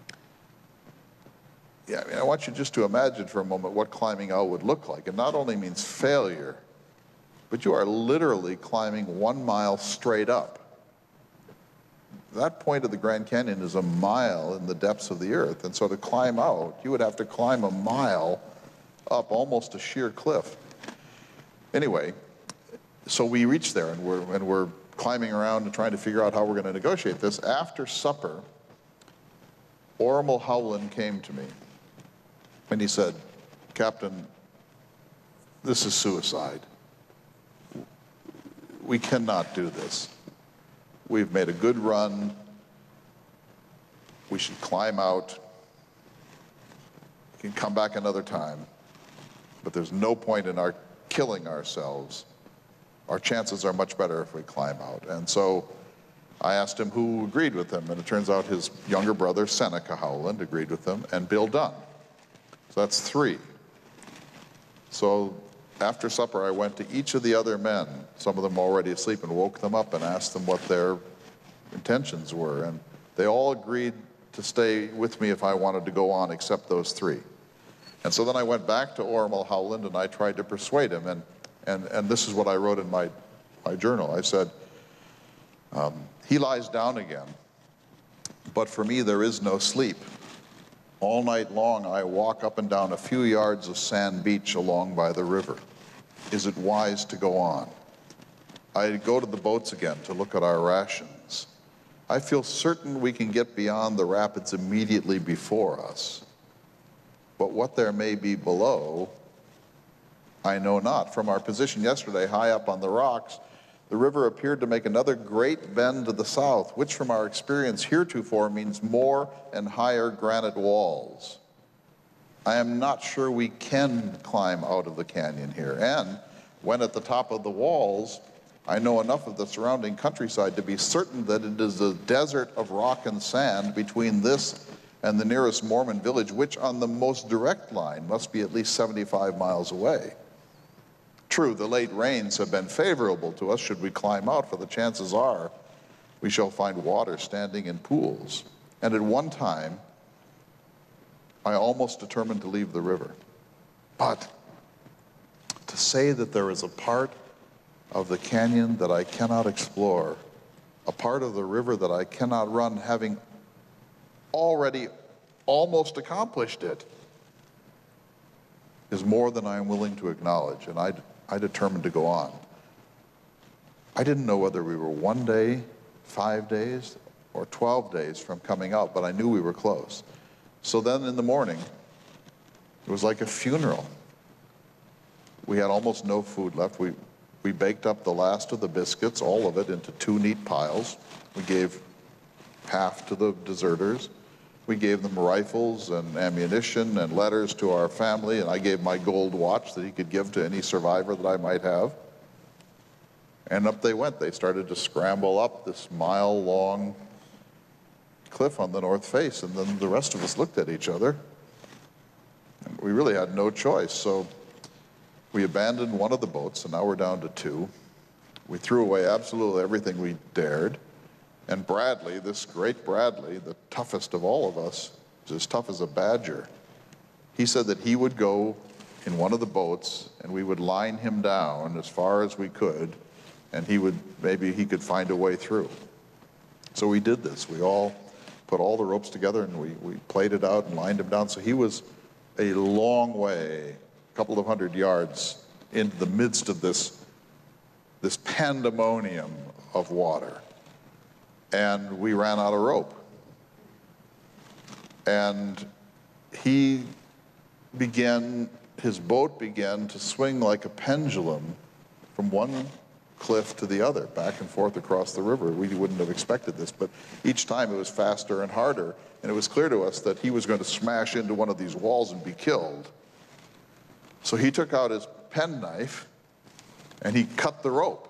yeah, I mean, I want you just to imagine for a moment what climbing out would look like. It not only means failure, but you are literally climbing one mile straight up. That point of the Grand Canyon is a mile in the depths of the earth. And so to climb out, you would have to climb a mile up almost a sheer cliff. Anyway, so we reached there, and we're, and we're climbing around and trying to figure out how we're going to negotiate this. After supper, Ormal Howland came to me, and he said, "Captain, this is suicide. We cannot do this. We've made a good run. We should climb out. We can come back another time, but there's no point in our killing ourselves. Our chances are much better if we climb out." And so I asked him who agreed with him, and it turns out his younger brother, Seneca Howland, agreed with him, and Bill Dunn. So that's three. So after supper, I went to each of the other men, some of them already asleep, and woke them up and asked them what their intentions were. And they all agreed to stay with me if I wanted to go on, except those three. And so then I went back to Ormal Howland, and I tried to persuade him. And, and, and this is what I wrote in my, my journal. I said, um, "He lies down again, but for me there is no sleep. All night long I walk up and down a few yards of sand beach along by the river. Is it wise to go on? I go to the boats again to look at our rations. I feel certain we can get beyond the rapids immediately before us. But what there may be below, I know not. From our position yesterday, high up on the rocks, the river appeared to make another great bend to the south, which from our experience heretofore means more and higher granite walls. I am not sure we can climb out of the canyon here, and when at the top of the walls, I know enough of the surrounding countryside to be certain that it is a desert of rock and sand between this and the nearest Mormon village, which on the most direct line must be at least seventy-five miles away. True, the late rains have been favorable to us should we climb out, for the chances are we shall find water standing in pools. And at one time, I almost determined to leave the river. But to say that there is a part of the canyon that I cannot explore, a part of the river that I cannot run, having already almost accomplished it, is more than I am willing to acknowledge, and I, I determined to go on. I didn't know whether we were one day, five days, or twelve days from coming out, but I knew we were close. So then in the morning, it was like a funeral. We had almost no food left. We, we baked up the last of the biscuits, all of it, into two neat piles. We gave half to the deserters. We gave them rifles and ammunition and letters to our family, and I gave my gold watch that he could give to any survivor that I might have. And up they went. They started to scramble up this mile-long cliff on the north face, and then the rest of us looked at each other. And we really had no choice, so we abandoned one of the boats, and now we're down to two. We threw away absolutely everything we dared. And Bradley, this great Bradley, the toughest of all of us, was as tough as a badger. He said that he would go in one of the boats, and we would line him down as far as we could, and he would, maybe he could find a way through. So we did this. We all put all the ropes together, and we, we played it out and lined him down. So he was a long way, a couple of hundred yards, into the midst of this, this pandemonium of water. And we ran out of rope. And he began, his boat began to swing like a pendulum from one cliff to the other, back and forth across the river. We wouldn't have expected this, but each time it was faster and harder, and it was clear to us that he was going to smash into one of these walls and be killed. So he took out his penknife and he cut the rope.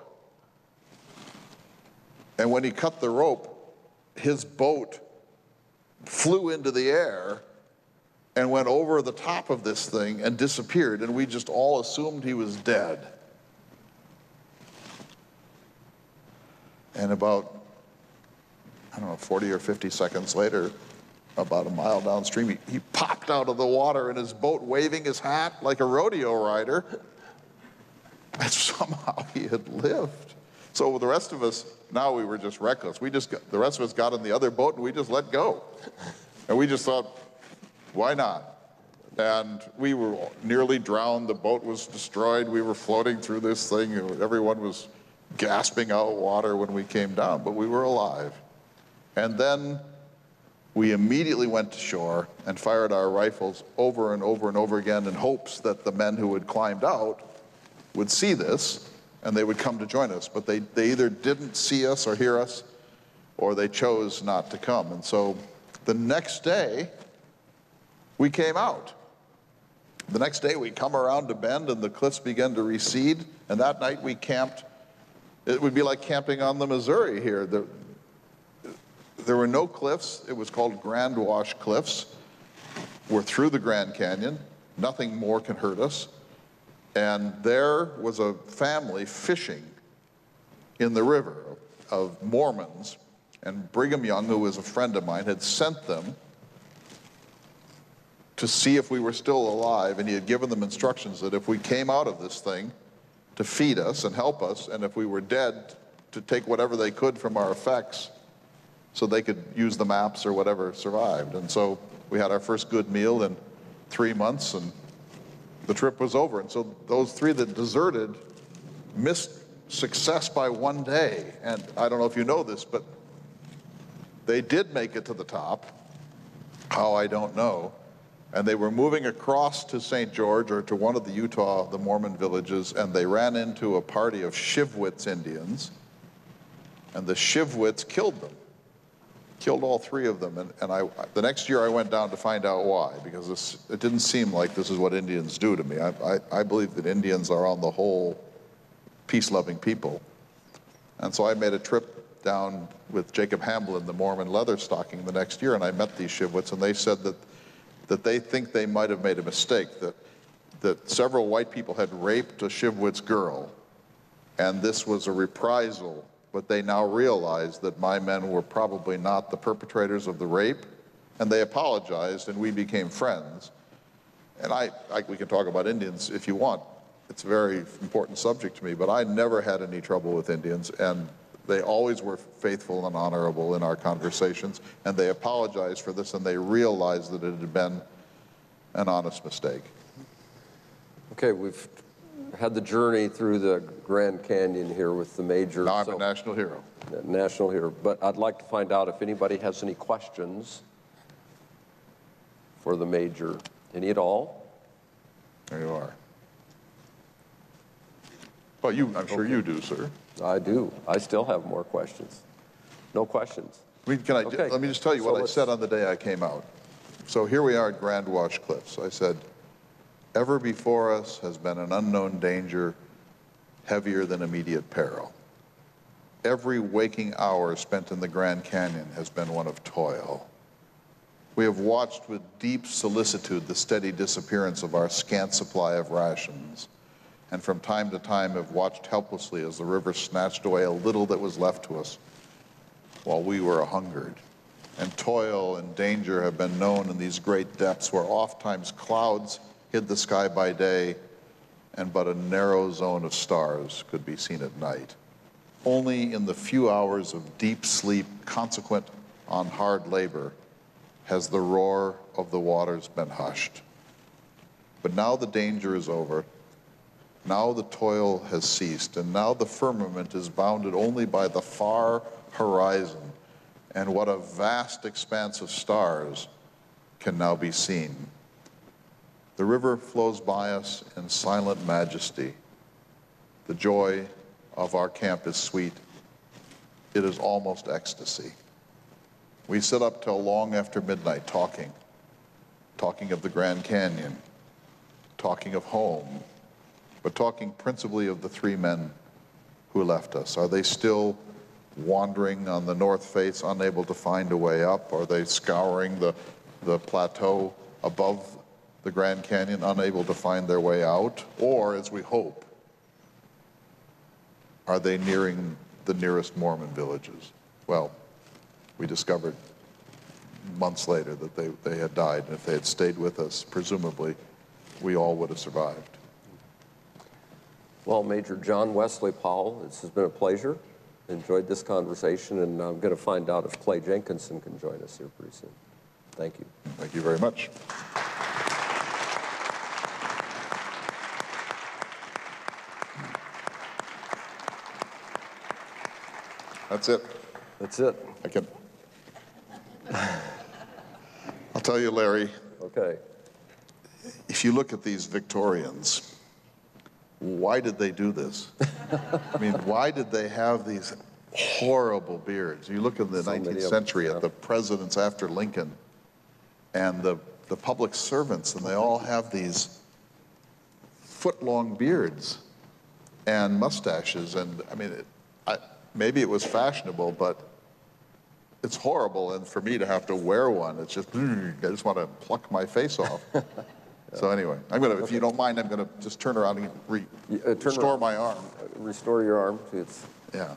And when he cut the rope, his boat flew into the air and went over the top of this thing and disappeared, and we just all assumed he was dead. And about, I don't know, forty or fifty seconds later, about a mile downstream, he, he popped out of the water in his boat waving his hat like a rodeo rider. And somehow he had lived. So the rest of us, now we were just reckless. We just got, the rest of us got in the other boat and we just let go. And we just thought, why not? And we were nearly drowned. The boat was destroyed. We were floating through this thing. Everyone was gasping out water when we came down, but we were alive. And then we immediately went to shore and fired our rifles over and over and over again in hopes that the men who had climbed out would see this and they would come to join us. But they, they either didn't see us or hear us, or they chose not to come. And so the next day, we came out. The next day we come around a bend and the cliffs began to recede, and that night we camped. It would be like camping on the Missouri here. There, there were no cliffs. It was called Grand Wash Cliffs. We're through the Grand Canyon. Nothing more can hurt us. And there was a family fishing in the river of Mormons, and Brigham Young, who was a friend of mine, had sent them to see if we were still alive, and he had given them instructions that if we came out of this thing, to feed us and help us, and if we were dead, to take whatever they could from our effects so they could use the maps or whatever survived. And so we had our first good meal in three months, and the trip was over. And so those three that deserted missed success by one day. And I don't know if you know this, but they did make it to the top. How, I don't know. And they were moving across to Saint George, or to one of the Utah, the Mormon villages, and they ran into a party of Shivwits Indians, and the Shivwits killed them, killed all three of them. And, and I, the next year I went down to find out why, because this, it didn't seem like this is what Indians do to me. I, I, I believe that Indians are on the whole peace-loving people. And so I made a trip down with Jacob Hamblin, the Mormon leather stocking, the next year, and I met these Shivwits, and they said that that they think they might have made a mistake, that, that several white people had raped a Shivwits girl, and this was a reprisal, but they now realize that my men were probably not the perpetrators of the rape, and they apologized, and we became friends. And I, I, we can talk about Indians if you want. It's a very important subject to me, but I never had any trouble with Indians, and they always were faithful and honorable in our conversations, and they apologized for this, and they realized that it had been an honest mistake. Okay, we've had the journey through the Grand Canyon here with the Major. Now I'm so, a national hero. National hero, but I'd like to find out if anybody has any questions for the Major. Any at all? There you are. Well, you, I'm sure Okay. you do, sir. I do. I still have more questions. No questions. I mean, can I, Okay. let me just tell you So what I let's- said on the day I came out. So here we are at Grand Wash Cliffs. I said, ever before us has been an unknown danger heavier than immediate peril. Every waking hour spent in the Grand Canyon has been one of toil. We have watched with deep solicitude the steady disappearance of our scant supply of rations, and from time to time have watched helplessly as the river snatched away a little that was left to us while we were a-hungered. And toil and danger have been known in these great depths where oft-times clouds hid the sky by day and but a narrow zone of stars could be seen at night. Only in the few hours of deep sleep consequent on hard labor has the roar of the waters been hushed. But now the danger is over. Now the toil has ceased, and now the firmament is bounded only by the far horizon, and what a vast expanse of stars can now be seen. The river flows by us in silent majesty. The joy of our camp is sweet. It is almost ecstasy. We sit up till long after midnight talking, talking of the Grand Canyon, talking of home, but talking principally of the three men who left us. Are they still wandering on the north face, unable to find a way up? Are they scouring the, the plateau above the Grand Canyon, unable to find their way out? Or, as we hope, are they nearing the nearest Mormon villages? Well, we discovered months later that they, they had died, and if they had stayed with us, presumably, we all would have survived. Well, Major John Wesley Powell, this has been a pleasure. Enjoyed this conversation, and I'm going to find out if Clay Jenkinson can join us here pretty soon. Thank you. Thank you very much. That's it. That's it. I can. I'll tell you, Larry. Okay. If you look at these Victorians, why did they do this? I mean, why did they have these horrible beards? You look in the So nineteenth many of century them, at yeah. the presidents after Lincoln and the, the public servants, and they all have these foot-long beards and mustaches. And I mean, it, I, maybe it was fashionable, but it's horrible. And for me to have to wear one, it's just, I just want to pluck my face off. Yeah. So anyway, I'm gonna, if you don't mind, I'm gonna just turn around and re uh, restore around. my arm. Uh, restore your arm. It's yeah.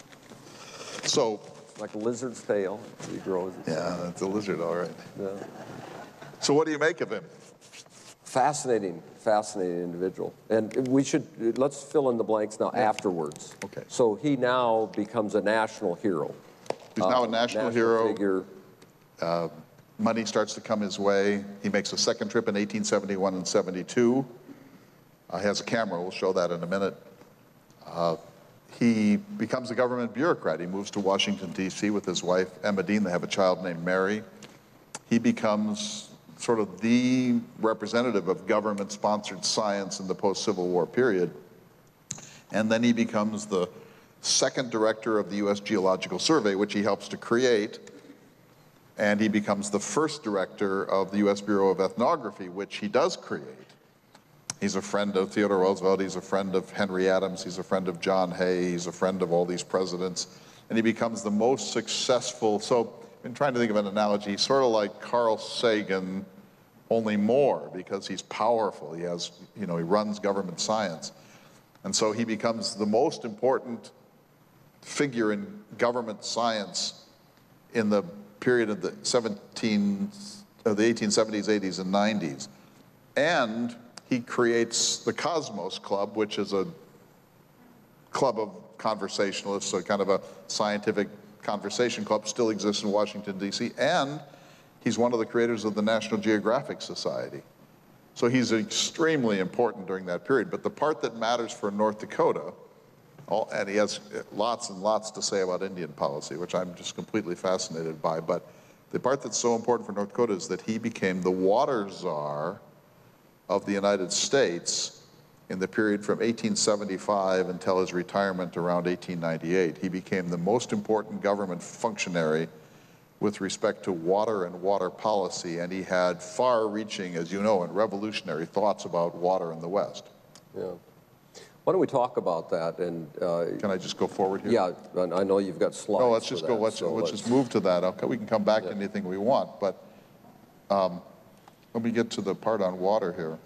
So like a lizard's tail. He grows. Yeah, that's a lizard, all right. Yeah. So what do you make of him? Fascinating, fascinating individual. And we should, let's fill in the blanks now yeah. afterwards. Okay. So he now becomes a national hero. He's now a national, uh, national hero. Figure. Uh, money starts to come his way. He makes a second trip in eighteen seventy-one and seventy-two. Uh, he has a camera, we'll show that in a minute. Uh, he becomes a government bureaucrat. He moves to Washington, D C with his wife, Emma Dean. They have a child named Mary. He becomes sort of the representative of government-sponsored science in the post-Civil War period. And then he becomes the second director of the U S Geological Survey, which he helps to create. And he becomes the first director of the U S Bureau of Ethnography, which he does create. He's a friend of Theodore Roosevelt, he's a friend of Henry Adams, he's a friend of John Hay, he's a friend of all these presidents. And he becomes the most successful, so I've been trying to think of an analogy, he's sort of like Carl Sagan, only more, because he's powerful. He has, you know, he runs government science. And so he becomes the most important figure in government science in the period of the seventeen, uh, the eighteen seventies, eighties, and nineties. And he creates the Cosmos Club, which is a club of conversationalists, so kind of a scientific conversation club, still exists in Washington, D C, and he's one of the creators of the National Geographic Society. So he's extremely important during that period. But the part that matters for North Dakota, all, and he has lots and lots to say about Indian policy, which I'm just completely fascinated by, but the part that's so important for North Dakota is that he became the water czar of the United States in the period from eighteen seventy-five until his retirement around eighteen ninety-eight. He became the most important government functionary with respect to water and water policy, and he had far-reaching, as you know, and revolutionary thoughts about water in the West. Yeah. Why don't we talk about that? And uh, can I just go forward here? Yeah, I know you've got slides. No, let's just for go. that, Let's, so let's let's just move to that. Okay, we can come back yeah. to anything we want, but um, let me get to the part on water here.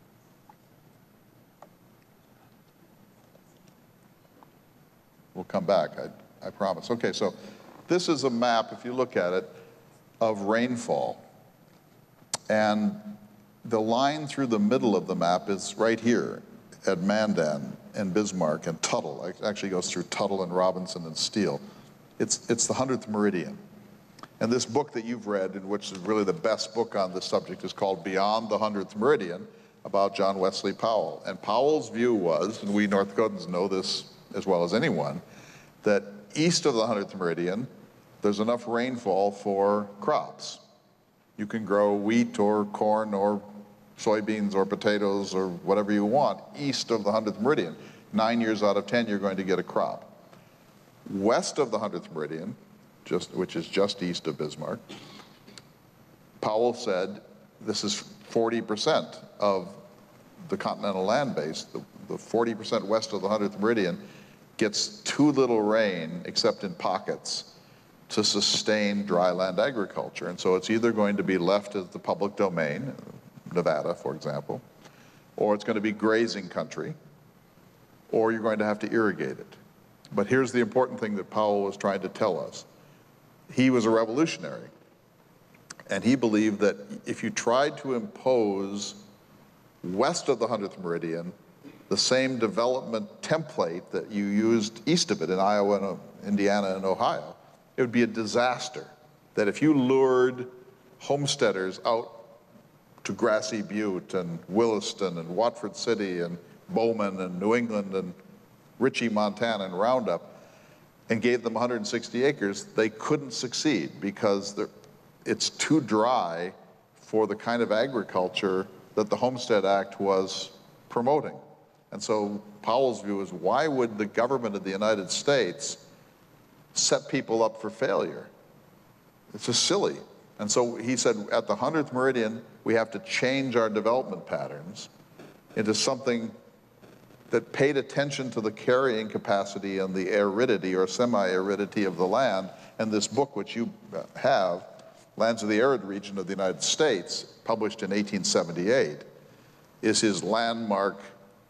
We'll come back, I, I promise. Okay, so this is a map, if you look at it, of rainfall. And the line through the middle of the map is right here at Mandan and Bismarck and Tuttle. It actually goes through Tuttle and Robinson and Steele. It's, it's the hundredth meridian. And this book that you've read, and which is really the best book on this subject, is called Beyond the hundredth Meridian, about John Wesley Powell. And Powell's view was, and we North Dakotans know this as well as anyone, that east of the hundredth meridian, there's enough rainfall for crops. You can grow wheat or corn or soybeans or potatoes or whatever you want east of the hundredth meridian. Nine years out of ten, you're going to get a crop. West of the hundredth meridian, just, which is just east of Bismarck, Powell said this is forty percent of the continental land base. The, the forty percent west of the hundredth meridian gets too little rain, except in pockets, to sustain dry land agriculture. And so it's either going to be left as the public domain, Nevada, for example, or it's going to be grazing country, or you're going to have to irrigate it. But here's the important thing that Powell was trying to tell us. He was a revolutionary, and he believed that if you tried to impose west of the hundredth meridian the same development template that you used east of it in Iowa and Indiana and Ohio, it would be a disaster. That if you lured homesteaders out to Grassy Butte and Williston and Watford City and Bowman and New England and Ritchie, Montana and Roundup, and gave them one hundred sixty acres, they couldn't succeed because it's too dry for the kind of agriculture that the Homestead Act was promoting. And so Powell's view is, why would the government of the United States set people up for failure? It's just silly. And so he said, at the hundredth meridian, we have to change our development patterns into something that paid attention to the carrying capacity and the aridity or semi-aridity of the land. And this book, which you have, Lands of the Arid Region of the United States, published in eighteen seventy-eight, is his landmark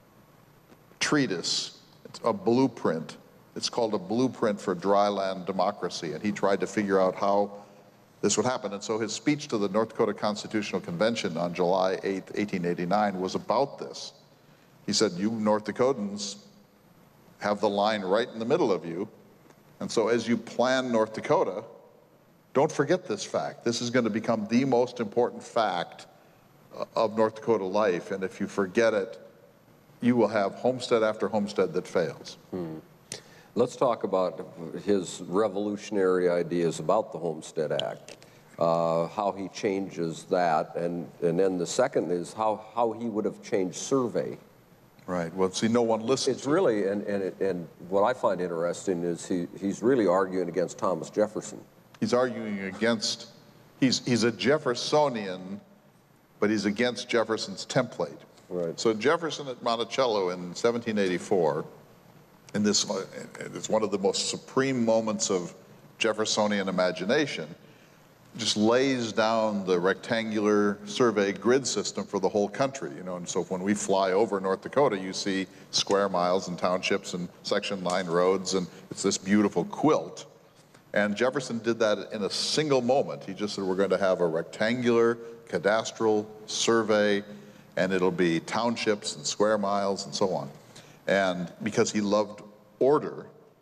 treatise. It's a blueprint. It's called A Blueprint for Dryland Democracy, and he tried to figure out how this would happen. And so his speech to the North Dakota Constitutional Convention on July eighth, eighteen eighty-nine was about this. He said, you North Dakotans have the line right in the middle of you, and so as you plan North Dakota, don't forget this fact. This is going to become the most important fact of North Dakota life, and if you forget it, you will have homestead after homestead that fails. Hmm. Let's talk about his revolutionary ideas about the Homestead Act, uh, how he changes that, and, and then the second is how, how he would have changed survey. Right. Well, see, no one listens. It's really, and, and, it, and what I find interesting is he, he's really arguing against Thomas Jefferson. He's arguing against, he's, he's a Jeffersonian, but he's against Jefferson's template. Right. So Jefferson at Monticello in seventeen eighty-four, and this is one of the most supreme moments of Jeffersonian imagination, just lays down the rectangular survey grid system for the whole country, you know, and so when we fly over North Dakota, you see square miles and townships and section line roads, and it's this beautiful quilt. And Jefferson did that in a single moment. He just said, we're going to have a rectangular cadastral survey, and it'll be townships and square miles and so on. And because he loved order,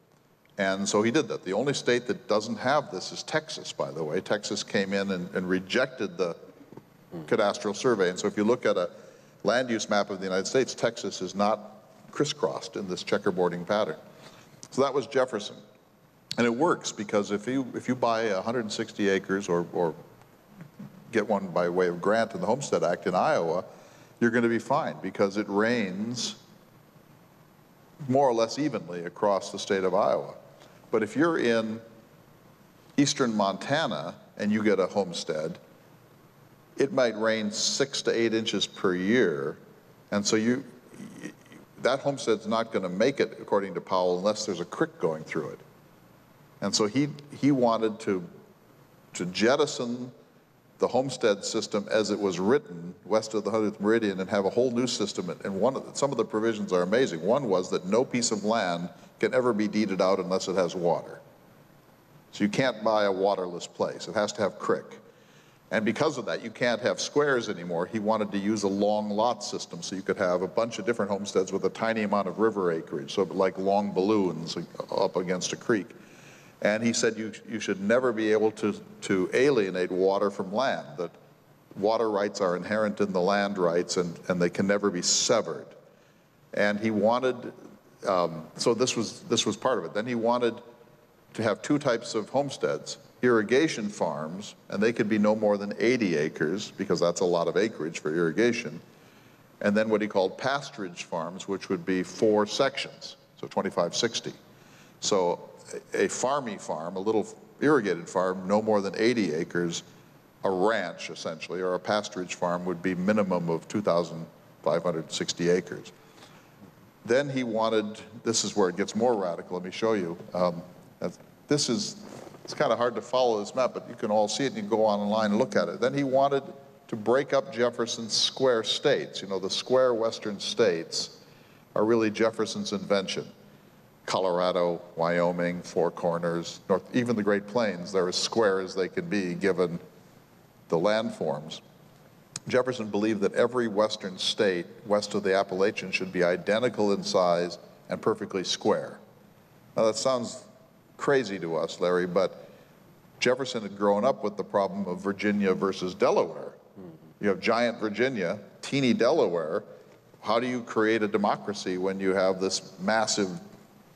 and so he did that. The only state that doesn't have this is Texas, by the way. Texas came in and, and rejected the cadastral survey. And so if you look at a land use map of the United States, Texas is not crisscrossed in this checkerboarding pattern. So that was Jefferson. And it works because if you, if you buy one hundred sixty acres or, or get one by way of grant in the Homestead Act in Iowa, you're going to be fine because it rains more or less evenly across the state of Iowa. But if you're in eastern Montana and you get a homestead, it might rain six to eight inches per year. And so you, that homestead's not going to make it, according to Powell, unless there's a creek going through it. And so he, he wanted to, to jettison the homestead system as it was written west of the hundredth meridian and have a whole new system. And one of the, some of the provisions are amazing. One was that no piece of land can ever be deeded out unless it has water. So you can't buy a waterless place. It has to have creek. And because of that, you can't have squares anymore. He wanted to use a long lot system so you could have a bunch of different homesteads with a tiny amount of river acreage, so like long balloons up against a creek. And he said you, you should never be able to, to alienate water from land, that water rights are inherent in the land rights and, and they can never be severed. And he wanted, um, so this was, this was part of it. Then he wanted to have two types of homesteads, irrigation farms, and they could be no more than eighty acres because that's a lot of acreage for irrigation. And then what he called pasturage farms, which would be four sections, so twenty-five sixty. So a farmy farm, a little irrigated farm, no more than eighty acres, a ranch essentially, or a pasturage farm would be minimum of two thousand five hundred sixty acres. Then he wanted, this is where it gets more radical, let me show you. Um, this is, it's kind of hard to follow this map, but you can all see it and you can go online and look at it. Then he wanted to break up Jefferson's square states. You know, the square western states are really Jefferson's invention. Colorado, Wyoming, Four Corners, North, even the Great Plains, they're as square as they can be given the landforms. Jefferson believed that every western state west of the Appalachians should be identical in size and perfectly square. Now that sounds crazy to us, Larry, but Jefferson had grown up with the problem of Virginia versus Delaware. Mm-hmm. You have giant Virginia, teeny Delaware. How do you create a democracy when you have this massive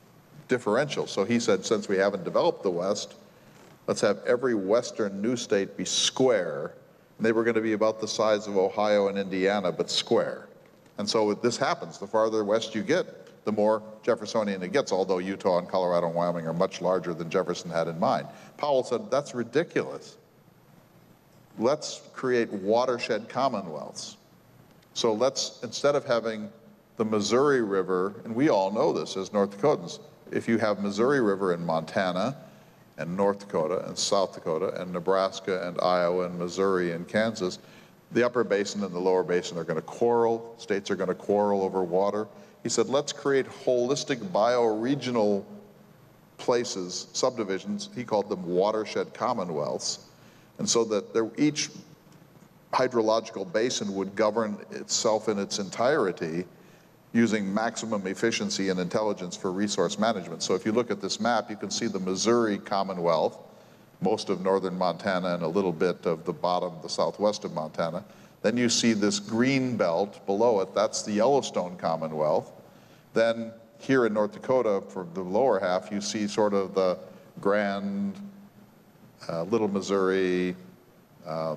differential. So he said, since we haven't developed the West, let's have every western new state be square. And they were going to be about the size of Ohio and Indiana, but square. And so this happens. The farther west you get, the more Jeffersonian it gets, although Utah and Colorado and Wyoming are much larger than Jefferson had in mind. Powell said, that's ridiculous. Let's create watershed commonwealths. So let's, instead of having the Missouri River, and we all know this as North Dakotans, if you have Missouri River in Montana, and North Dakota, and South Dakota, and Nebraska, and Iowa, and Missouri, and Kansas, the upper basin and the lower basin are going to quarrel. States are going to quarrel over water. He said, let's create holistic bioregional places, subdivisions. He called them watershed commonwealths. And so that there, each hydrological basin would govern itself in its entirety using maximum efficiency and intelligence for resource management. So if you look at this map, you can see the Missouri Commonwealth, most of northern Montana and a little bit of the bottom, the southwest of Montana. Then you see this green belt below it, that's the Yellowstone Commonwealth. Then here in North Dakota, for the lower half, you see sort of the Grand, uh, Little Missouri, um,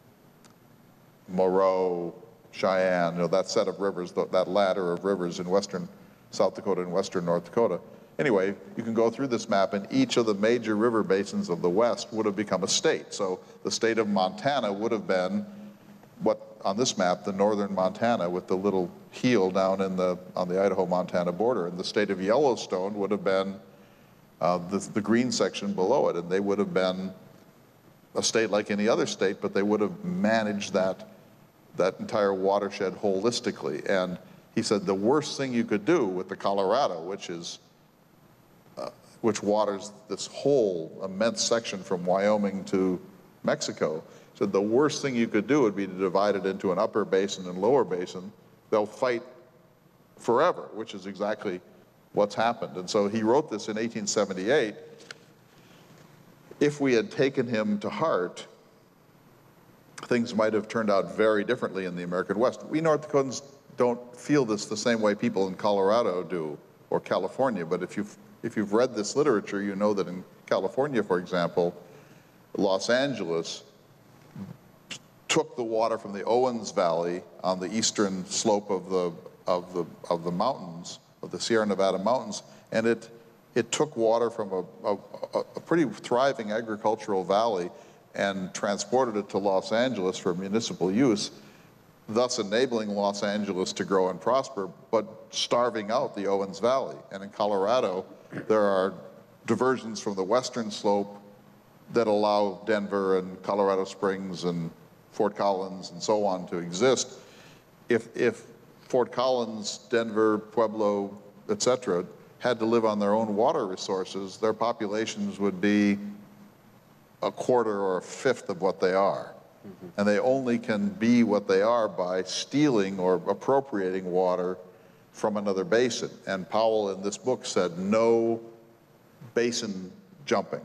Moreau, Cheyenne, you know, that set of rivers, that ladder of rivers in western South Dakota and western North Dakota. Anyway, you can go through this map, and each of the major river basins of the West would have become a state. So the state of Montana would have been what, on this map, the northern Montana with the little heel down in the, on the Idaho-Montana border. And the state of Yellowstone would have been uh, the, the green section below it, and they would have been a state like any other state, but they would have managed that that entire watershed holistically. And he said the worst thing you could do with the Colorado, which is, uh, which waters this whole immense section from Wyoming to Mexico, said the worst thing you could do would be to divide it into an upper basin and lower basin. They'll fight forever, which is exactly what's happened. And so he wrote this in eighteen seventy-eight. If we had taken him to heart, things might have turned out very differently in the American West. We North Dakotans don't feel this the same way people in Colorado do, or California, but if you've, if you've read this literature, you know that in California, for example, Los Angeles took the water from the Owens Valley on the eastern slope of the, of the, of the mountains, of the Sierra Nevada mountains, and it, it took water from a, a, a pretty thriving agricultural valley and transported it to Los Angeles for municipal use, thus enabling Los Angeles to grow and prosper, but starving out the Owens Valley. And in Colorado, there are diversions from the western slope that allow Denver and Colorado Springs and Fort Collins and so on to exist. If, if Fort Collins, Denver, Pueblo, et cetera, had to live on their own water resources, their populations would be a quarter or a fifth of what they are. Mm-hmm. And they only can be what they are by stealing or appropriating water from another basin. And Powell in this book said no basin jumping.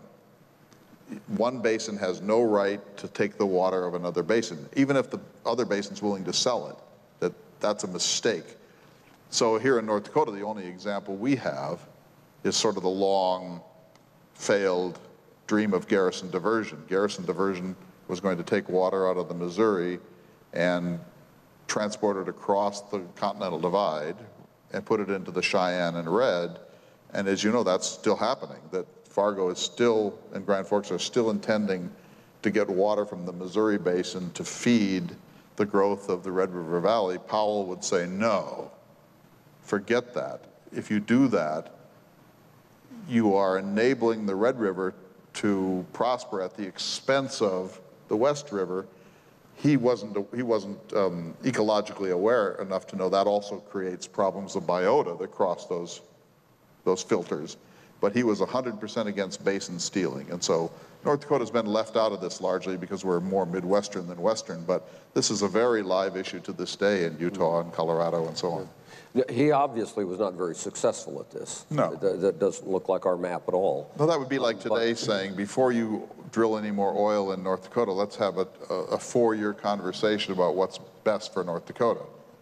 One basin has no right to take the water of another basin, even if the other basin's willing to sell it. That, that's a mistake. So here in North Dakota, the only example we have is sort of the long, failed dream of Garrison diversion. Garrison diversion was going to take water out of the Missouri and transport it across the Continental Divide and put it into the Cheyenne and Red. And as you know, that's still happening, that Fargo is still, and Grand Forks are still intending to get water from the Missouri Basin to feed the growth of the Red River Valley. Powell would say, no, forget that. If you do that, you are enabling the Red River to prosper at the expense of the West River. He wasn't, he wasn't um, ecologically aware enough to know that also creates problems of biota that cross those, those filters. But he was one hundred percent against basin stealing. And so North Dakota's been left out of this largely because we're more Midwestern than Western, but this is a very live issue to this day in Utah and Colorado and so on. He obviously was not very successful at this. No. That, that doesn't look like our map at all. No, that would be like today but, saying, before you drill any more oil in North Dakota, let's have a, a, a four-year conversation about what's best for North Dakota.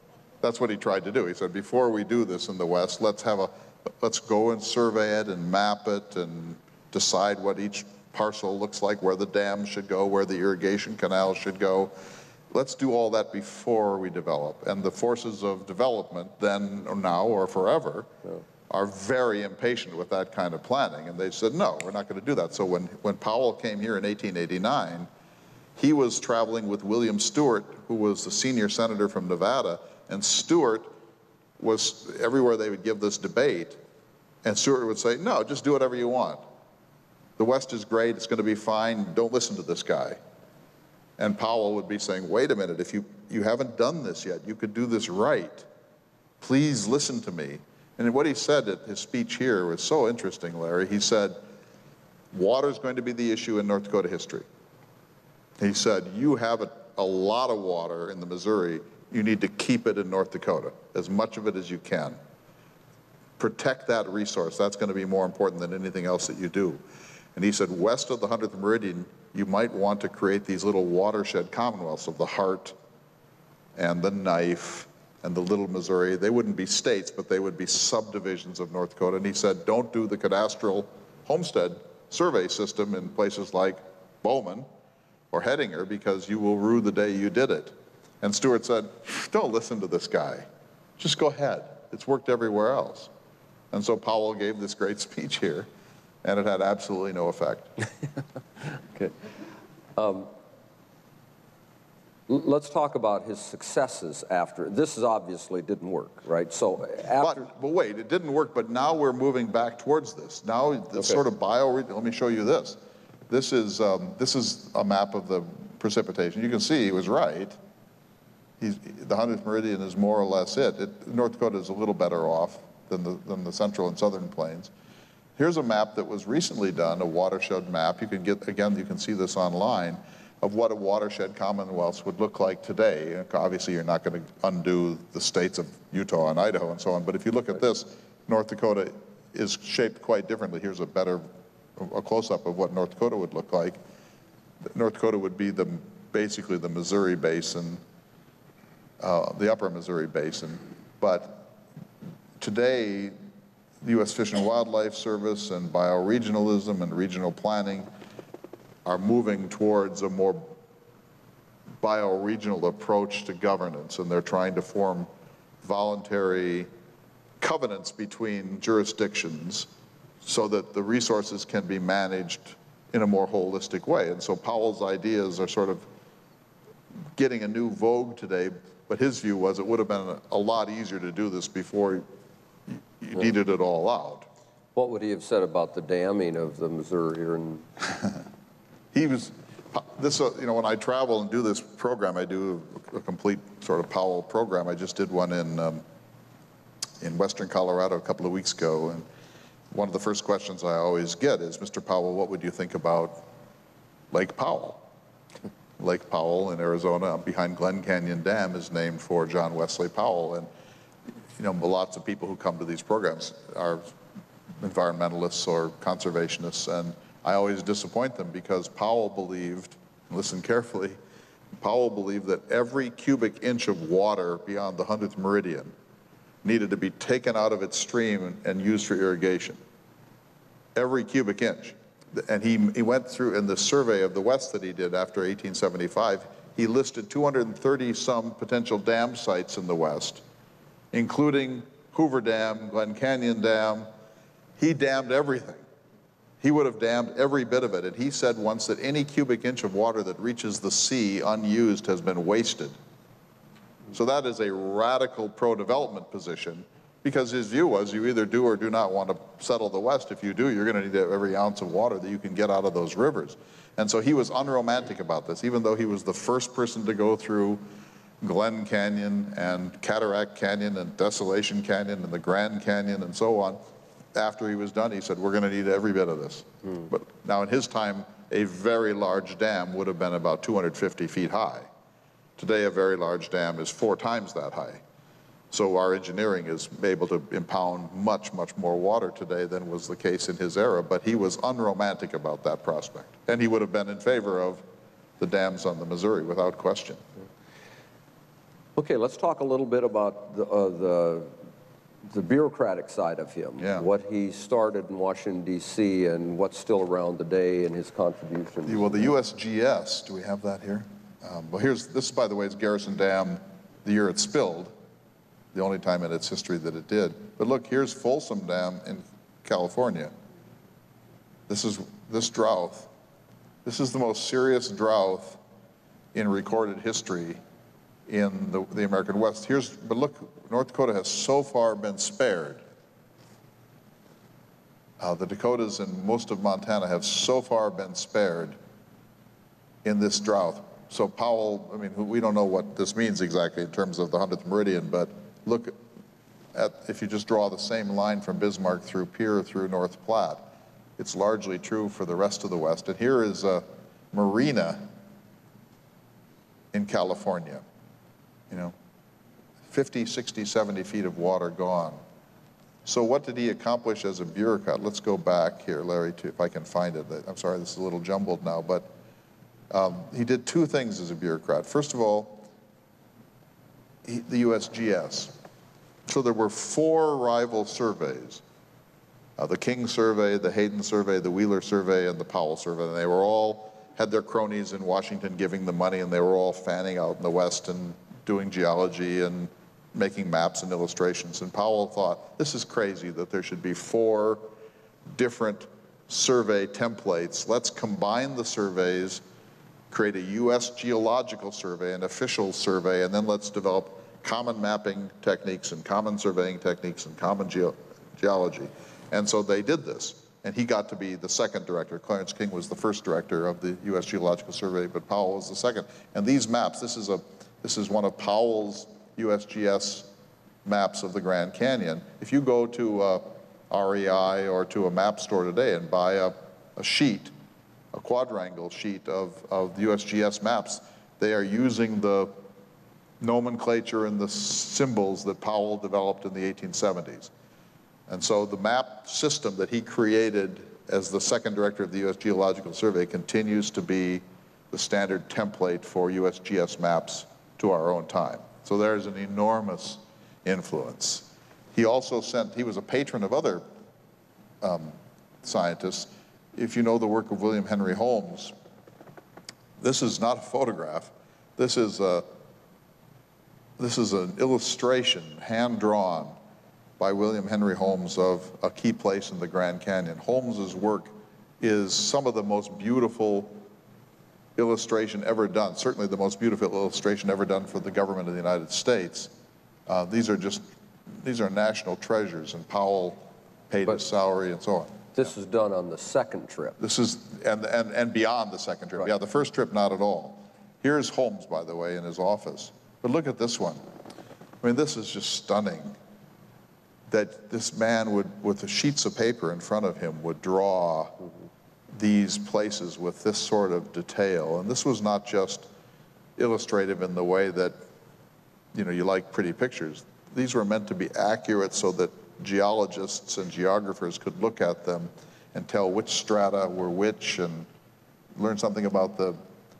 That's what he tried to do. He said, before we do this in the West, let's have a, let's go and survey it and map it and decide what each parcel looks like, where the dam should go, where the irrigation canal should go. Let's do all that before we develop. And the forces of development then or now or forever yeah. are very impatient with that kind of planning. And they said, no, we're not going to do that. So when, when Powell came here in eighteen eighty-nine, he was traveling with William Stewart, who was the senior senator from Nevada, and Stewart was, everywhere they would give this debate, and Stewart would say, no, just do whatever you want. The West is great, it's going to be fine, don't listen to this guy. And Powell would be saying, wait a minute, if you, you haven't done this yet, you could do this right. Please listen to me. And what he said at his speech here was so interesting, Larry. He said, water is going to be the issue in North Dakota history. He said, you have a, a lot of water in the Missouri. You need to keep it in North Dakota, as much of it as you can. Protect that resource. That's going to be more important than anything else that you do. And he said, west of the hundredth meridian, you might want to create these little watershed commonwealths of the Heart and the Knife and the Little Missouri. They wouldn't be states, but they would be subdivisions of North Dakota. And he said, don't do the cadastral homestead survey system in places like Bowman or Hettinger, because you will rue the day you did it. And Stewart said, don't listen to this guy. Just go ahead. It's worked everywhere else. And so Powell gave this great speech here, and it had absolutely no effect. Okay. Um, let's talk about his successes after. This is obviously didn't work, right? So after... But, but wait, it didn't work, but now we're moving back towards this. Now the okay. sort of bio... Let me show you this. This is, um, this is a map of the precipitation. You can see he was right. He's, the hundredth meridian is more or less it. it. North Dakota is a little better off than the, than the central and southern plains. Here's a map that was recently done, a watershed map. You can get, again, you can see this online, of what a watershed commonwealth would look like today. Obviously, you're not going to undo the states of Utah and Idaho and so on, but if you look at this, North Dakota is shaped quite differently. Here's a better, a close-up of what North Dakota would look like. North Dakota would be the, basically the Missouri Basin, uh, the upper Missouri Basin, but today, the U S Fish and Wildlife Service and bioregionalism and regional planning are moving towards a more bioregional approach to governance, and they're trying to form voluntary covenants between jurisdictions so that the resources can be managed in a more holistic way. And so Powell's ideas are sort of getting a new vogue today, but his view was it would have been a lot easier to do this before you needed it all out. What would he have said about the damming of the Missouri? And he was, this, uh, you know, when I travel and do this program, I do a, a complete sort of Powell program. I just did one in, um, in western Colorado a couple of weeks ago, and one of the first questions I always get is, Mister Powell, what would you think about Lake Powell? Lake Powell in Arizona, behind Glen Canyon Dam, is named for John Wesley Powell. And you know, lots of people who come to these programs are environmentalists or conservationists, and I always disappoint them because Powell believed, listen carefully, Powell believed that every cubic inch of water beyond the hundredth meridian needed to be taken out of its stream and, and used for irrigation. Every cubic inch. And he, he went through, in the survey of the West that he did after eighteen seventy-five, he listed two hundred thirty some potential dam sites in the West, including Hoover Dam, Glen Canyon Dam. He dammed everything. He would have dammed every bit of it. And he said once that any cubic inch of water that reaches the sea unused has been wasted. So that is a radical pro-development position, because his view was you either do or do not want to settle the West. If you do, you're going to need every ounce of water that you can get out of those rivers. And so he was unromantic about this, even though he was the first person to go through Glen Canyon and Cataract Canyon and Desolation Canyon and the Grand Canyon and so on. After he was done, he said, we're going to need every bit of this. Mm. But now in his time, a very large dam would have been about two hundred fifty feet high. Today, a very large dam is four times that high. So our engineering is able to impound much, much more water today than was the case in his era, but he was unromantic about that prospect. And he would have been in favor of the dams on the Missouri without question. Okay, let's talk a little bit about the, uh, the, the bureaucratic side of him. Yeah. What he started in Washington, D C, and what's still around today and his contributions. Well, the U S G S, do we have that here? Um, well, here's, this, by the way, is Garrison Dam the year it spilled, the only time in its history that it did. But look, here's Folsom Dam in California. This is this drought. This is the most serious drought in recorded history in the, the American West. Here's, but look, North Dakota has so far been spared. Uh, the Dakotas and most of Montana have so far been spared in this drought. So Powell, I mean, we don't know what this means exactly in terms of the hundredth meridian, but look at, if you just draw the same line from Bismarck through Pierre through North Platte, it's largely true for the rest of the West. And here is a marina in California, you know, fifty, sixty, seventy feet of water gone. So what did he accomplish as a bureaucrat? Let's go back here, Larry, to, if I can find it. I'm sorry, this is a little jumbled now, but um, he did two things as a bureaucrat. First of all, he, the U S G S. So there were four rival surveys. Uh, the King Survey, the Hayden Survey, the Wheeler Survey, and the Powell Survey. And they were all, had their cronies in Washington giving them money, and they were all fanning out in the West and doing geology and making maps and illustrations. And Powell thought, this is crazy that there should be four different survey templates. Let's combine the surveys, create a U S geological survey, an official survey, and then let's develop common mapping techniques and common surveying techniques and common geo geology. And so they did this. And he got to be the second director. Clarence King was the first director of the U S Geological Survey, but Powell was the second. And these maps, this is, a, this is one of Powell's U S G S maps of the Grand Canyon. If you go to uh, R E I or to a map store today and buy a, a sheet, a quadrangle sheet of, of the U S G S maps, they are using the nomenclature and the symbols that Powell developed in the eighteen seventies. And so the map system that he created as the second director of the U S Geological Survey continues to be the standard template for U S G S maps to our own time. So there's an enormous influence. He also sent, he was a patron of other um, scientists. If you know the work of William Henry Holmes, this is not a photograph. This is a, this is an illustration, hand-drawn, by William Henry Holmes of a key place in the Grand Canyon. Holmes's work is some of the most beautiful illustration ever done, certainly the most beautiful illustration ever done for the government of the United States. Uh, these are just, these are national treasures, and Powell paid But his salary and so on. This is done on the second trip. This is, and, and, and beyond the second trip. Right. Yeah, the first trip, not at all. Here's Holmes, by the way, in his office. But look at this one. I mean, this is just stunning. That this man would, with the sheets of paper in front of him, would draw mm-hmm. these places with this sort of detail. And this was not just illustrative in the way that, you know, you like pretty pictures. These were meant to be accurate so that geologists and geographers could look at them and tell which strata were which and learn something about the,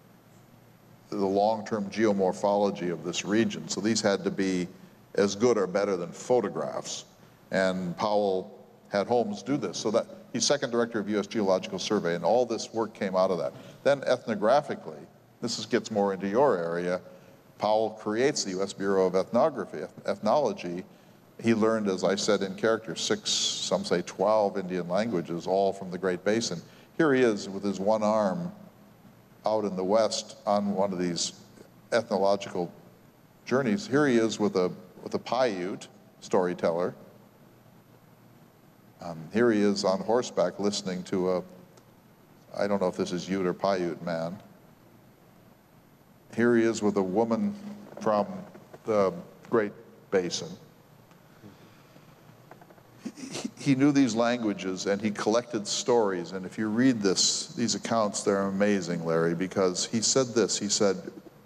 the long-term geomorphology of this region. So these had to be as good or better than photographs. And Powell had Holmes do this. So that he's second director of U S Geological Survey, and all this work came out of that. Then ethnographically, this is, gets more into your area, Powell creates the U S Bureau of Ethnography, Ethnology. He learned, as I said in character, six, some say twelve Indian languages, all from the Great Basin. Here he is with his one arm out in the West on one of these ethnological journeys. Here he is with a, with a Paiute storyteller. Um, here he is on horseback listening to a, I don't know if this is Ute or Paiute man. Here he is with a woman from the Great Basin. He, he knew these languages and he collected stories, and if you read this, these accounts, they're amazing, Larry, because he said this, he said,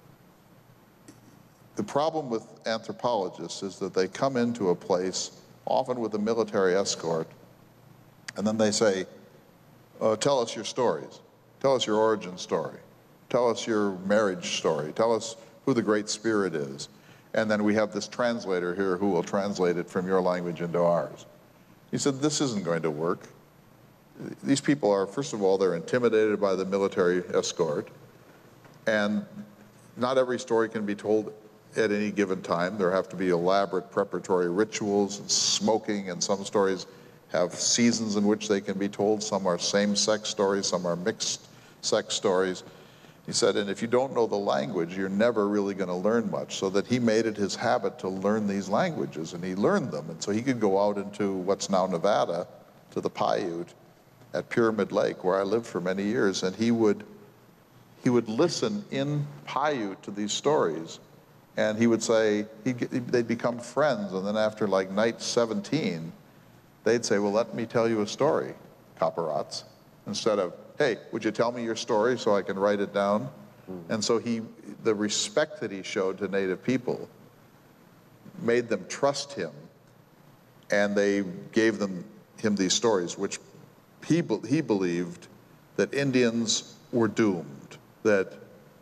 the problem with anthropologists is that they come into a place, often with a military escort, and then they say, uh, tell us your stories. Tell us your origin story. Tell us your marriage story. Tell us who the Great Spirit is. and then we have this translator here who will translate it from your language into ours. He said, this isn't going to work. These people are, first of all, they're intimidated by the military escort, and not every story can be told at any given time. There have to be elaborate preparatory rituals and smoking, and some stories have seasons in which they can be told. Some are same-sex stories, some are mixed-sex stories. He said, and if you don't know the language, you're never really going to learn much. So that he made it his habit to learn these languages, and he learned them. And so he could go out into what's now Nevada, to the Paiute, at Pyramid Lake, where I lived for many years, and he would, he would listen in Paiute to these stories, and he would say, he'd get, they'd become friends, and then after like night seventeen, they'd say, well, let me tell you a story, Kaparats, instead of, hey, would you tell me your story so I can write it down? Mm. And so he, the respect that he showed to Native people made them trust him, and they gave them him these stories, which he, he believed that Indians were doomed, that,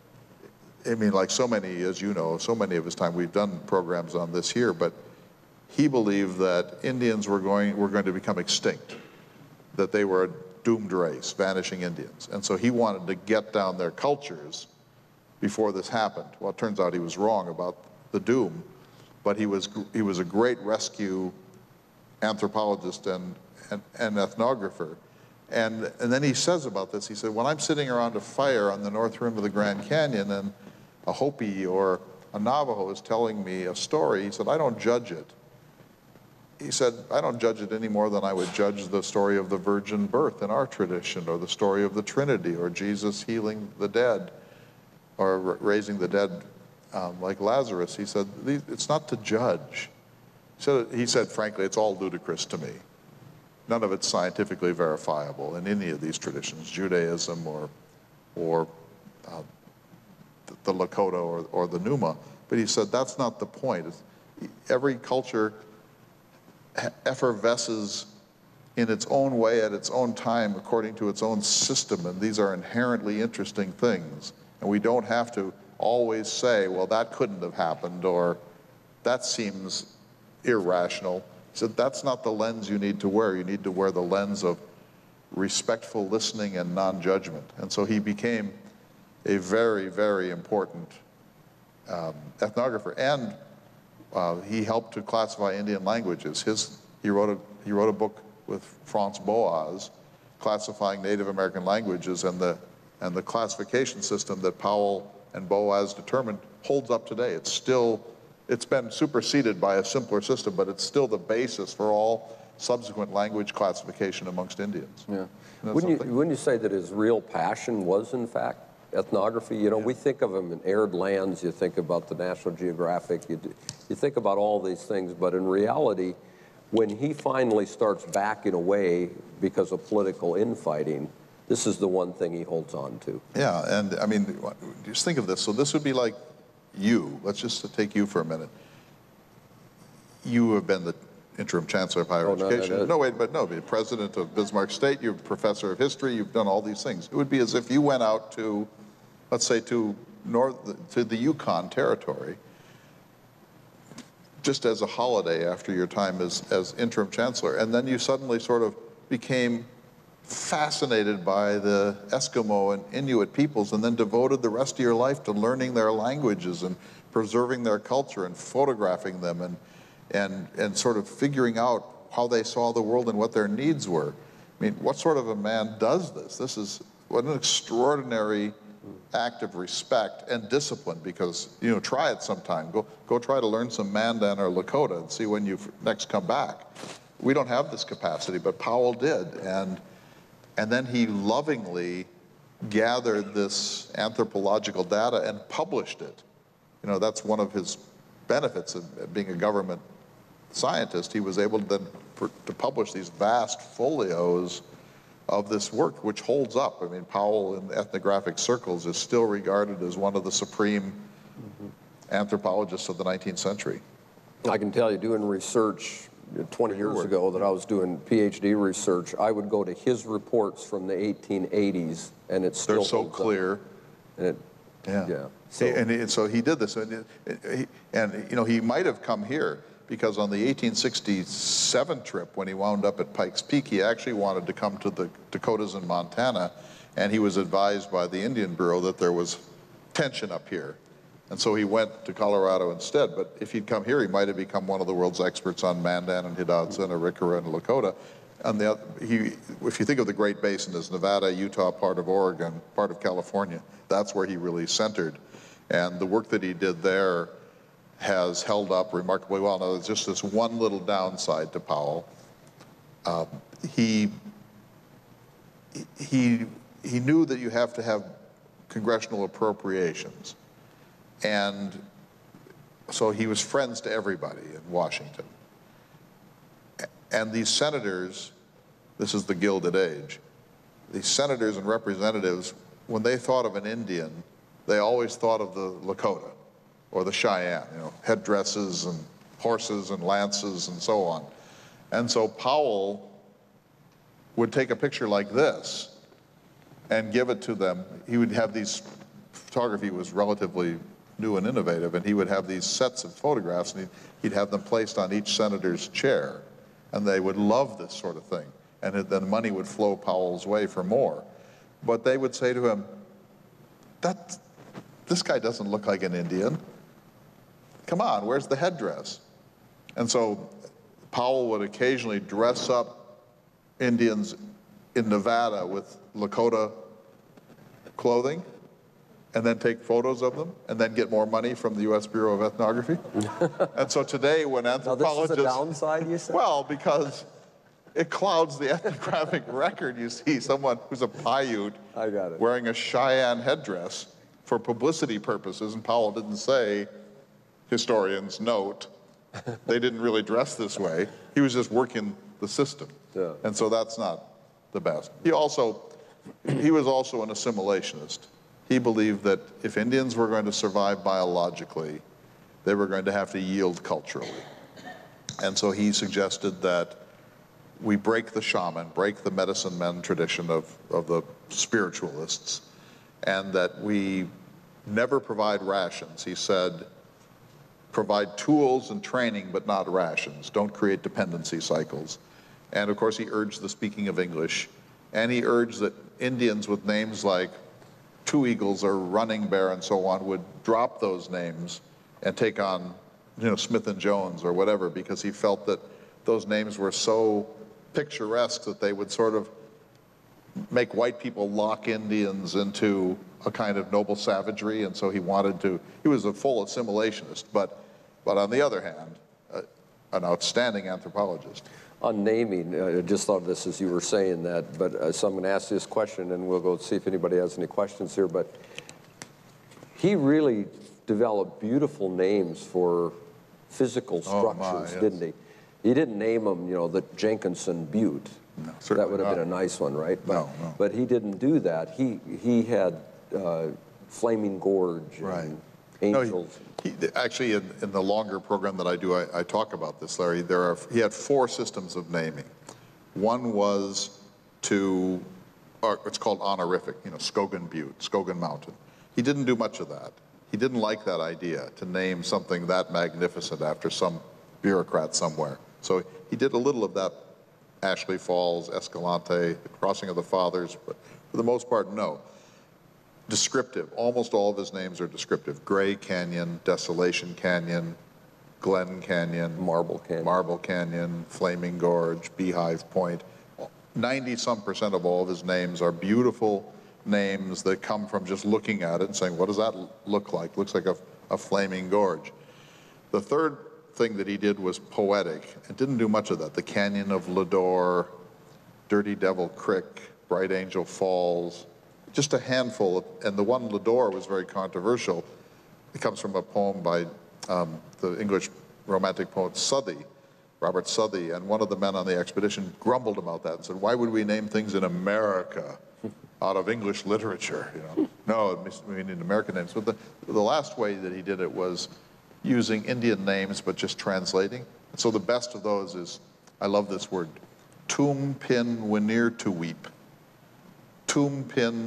I mean, like so many, as you know, so many of his time, we've done programs on this here, but he believed that Indians were going, were going to become extinct, that they were a doomed race, vanishing Indians. And so he wanted to get down their cultures before this happened. Well, it turns out he was wrong about the doom, but he was, he was a great rescue anthropologist and, and, and ethnographer. And, and then he says about this, he said, when I'm sitting around a fire on the north rim of the Grand Canyon and a Hopi or a Navajo is telling me a story, he said, I don't judge it. He said, I don't judge it any more than I would judge the story of the virgin birth in our tradition, or the story of the Trinity, or Jesus healing the dead, or raising the dead um, like Lazarus. He said, it's not to judge. He said, he said, frankly, it's all ludicrous to me. None of it's scientifically verifiable in any of these traditions, Judaism or, or uh, the Lakota or, or the Numa. But he said, that's not the point. It's, every culture effervesces in its own way at its own time according to its own system, and these are inherently interesting things. And we don't have to always say, well, that couldn't have happened, or that seems irrational. He said, that's not the lens you need to wear. You need to wear the lens of respectful listening and non-judgment. And so he became a very, very important um, ethnographer. And uh, he helped to classify Indian languages. His, he, wrote a, he wrote a book with Franz Boas classifying Native American languages, and the, and the classification system that Powell and Boas determined holds up today. It's still, it's been superseded by a simpler system, but it's still the basis for all subsequent language classification amongst Indians. Yeah. Wouldn't you, wouldn't you say that his real passion was, in fact, ethnography? You know, yeah. We think of him in arid lands, you think about the National Geographic, you, you think about all these things, but in reality, when he finally starts backing away because of political infighting, this is the one thing he holds on to. Yeah, and I mean, just think of this. So this would be like you. Let's just take you for a minute. You have been the interim chancellor of higher oh, education. No, no, no. no, wait, but no, be president of Bismarck State. You're professor of history. You've done all these things. It would be as if you went out to, let's say, to north to the Yukon Territory, just as a holiday after your time as as interim chancellor, and then you suddenly sort of became fascinated by the Eskimo and Inuit peoples, and then devoted the rest of your life to learning their languages and preserving their culture and photographing them and and and sort of figuring out how they saw the world and what their needs were. I mean, what sort of a man does this? This is what an extraordinary act of respect and discipline, because, you know, try it sometime. Go, go try to learn some Mandan or Lakota and see when you next come back. We don't have this capacity, but Powell did. And And then he lovingly gathered this anthropological data and published it. You know, that's one of his benefits of being a government scientist. He was able to then for, to publish these vast folios of this work, which holds up. I mean, Powell in ethnographic circles is still regarded as one of the supreme mm-hmm. anthropologists of the nineteenth century. I can tell you, doing research twenty years ago that I was doing PhD research, I would go to his reports from the eighteen eighties, and it's still They're so clear. And it, Yeah. Yeah. So, and, and so he did this, and, he, and you know, he might have come here because on the eighteen sixty-seven trip, when he wound up at Pikes Peak, he actually wanted to come to the Dakotas and Montana, and he was advised by the Indian Bureau that there was tension up here. And so he went to Colorado instead. But if he'd come here, he might have become one of the world's experts on Mandan and Hidatsa and Arikara and Lakota. And the, he, if you think of the Great Basin as Nevada, Utah, part of Oregon, part of California, that's where he really centered. And the work that he did there has held up remarkably well. Now, there's just this one little downside to Powell. Um, he, he, he knew that you have to have congressional appropriations. And so he was friends to everybody in Washington. And these senators, this is the Gilded Age, these senators and representatives, when they thought of an Indian, they always thought of the Lakota or the Cheyenne, you know, headdresses and horses and lances and so on. And so Powell would take a picture like this and give it to them. He would have these, photography was relatively new and innovative, and he would have these sets of photographs, and he'd, he'd have them placed on each senator's chair, and they would love this sort of thing. And it, then money would flow Powell's way for more. But they would say to him, that, this guy doesn't look like an Indian. Come on, where's the headdress? And so Powell would occasionally dress up Indians in Nevada with Lakota clothing, and then take photos of them, and then get more money from the U S Bureau of Ethnography. And so today, when anthropologists... Now this is a downside, you said? Well, because it clouds the ethnographic record. You see someone who's a Paiute I got it. wearing a Cheyenne headdress for publicity purposes, and Powell didn't say, historians note, they didn't really dress this way. He was just working the system. Yeah. And so that's not the best. He also, he was also an assimilationist. He believed that if Indians were going to survive biologically, they were going to have to yield culturally. And so he suggested that we break the shaman, break the medicine men tradition of, of the spiritualists, and that we never provide rations. He said, provide tools and training, but not rations. Don't create dependency cycles. And of course, he urged the speaking of English, and he urged that Indians with names like Two Eagles or Running Bear and so on would drop those names and take on, you know, Smith and Jones or whatever, because he felt that those names were so picturesque that they would sort of make white people lock Indians into a kind of noble savagery, and so he wanted to, he was a full assimilationist, but, but on the other hand, uh, an outstanding anthropologist. On naming, I just thought of this as you were saying that, but uh, so I'm going to ask this question, and we'll go see if anybody has any questions here, but he really developed beautiful names for physical structures, oh my, yes. didn't he? He didn't name them, you know, the Jenkinson Butte. No, that would have not. been a nice one, right? But, no, no. But he didn't do that. He, he had uh, Flaming Gorge right. and Angels. No, he, he, actually, in, in the longer program that I do, I, I talk about this, Larry. There are, he had four systems of naming. One was to, or it's called honorific, you know, Skogan Butte, Skogan Mountain. He didn't do much of that. He didn't like that idea, to name something that magnificent after some bureaucrat somewhere. So he did a little of that, Ashley Falls, Escalante, the Crossing of the Fathers, but for the most part, no. Descriptive, almost all of his names are descriptive. Gray Canyon, Desolation Canyon, Glen Canyon, Marble Canyon, Marble Canyon, Flaming Gorge, Beehive Point. ninety some percent of all of his names are beautiful names that come from just looking at it and saying, what does that look like? Looks like a, a flaming gorge. The third thing that he did was poetic, and didn't do much of that. The Canyon of Lador, Dirty Devil Creek, Bright Angel Falls, just a handful, of, and the one Lador was very controversial. It comes from a poem by um, the English romantic poet Southey, Robert Southey, and one of the men on the expedition grumbled about that and said, why would we name things in America out of English literature? You know, no, we need American names. But the, the last way that he did it was using Indian names, but just translating. And so the best of those is, I love this word, Tum Pin Winir to Weep. Tum Pin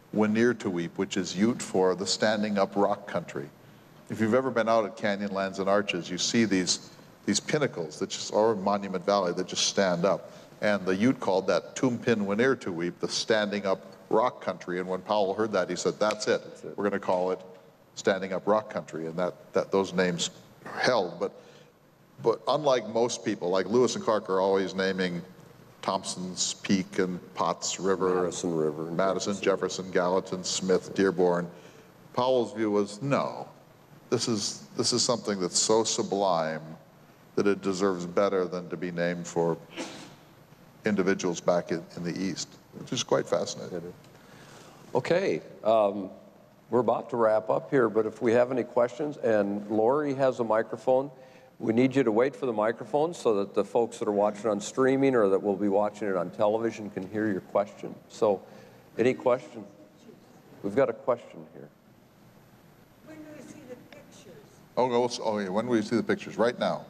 Weneerteweep, which is Ute for the standing up rock country. If you've ever been out at Canyonlands and Arches, you see these, these pinnacles that just, or Monument Valley that just stand up. And the Ute called that Tumpin Weneerteweep, the standing up rock country. And when Powell heard that, he said, that's it. That's it. We're going to call it standing up rock country. And that, that those names held. But, but unlike most people, like Lewis and Clark are always naming Thompson's Peak and Potts River, Madison River, and Madison, Jefferson. Jefferson, Gallatin, Smith, Dearborn. Powell's view was, no, this is, this is something that's so sublime that it deserves better than to be named for individuals back in, in the East, which is quite fascinating. Okay, um, we're about to wrap up here, but if we have any questions, and Lori has a microphone, we need you to wait for the microphone so that the folks that are watching on streaming or that will be watching it on television can hear your question. So, any question? We've got a question here. When do we see the pictures? Oh, oh, oh yeah, when will you see the pictures? Right now.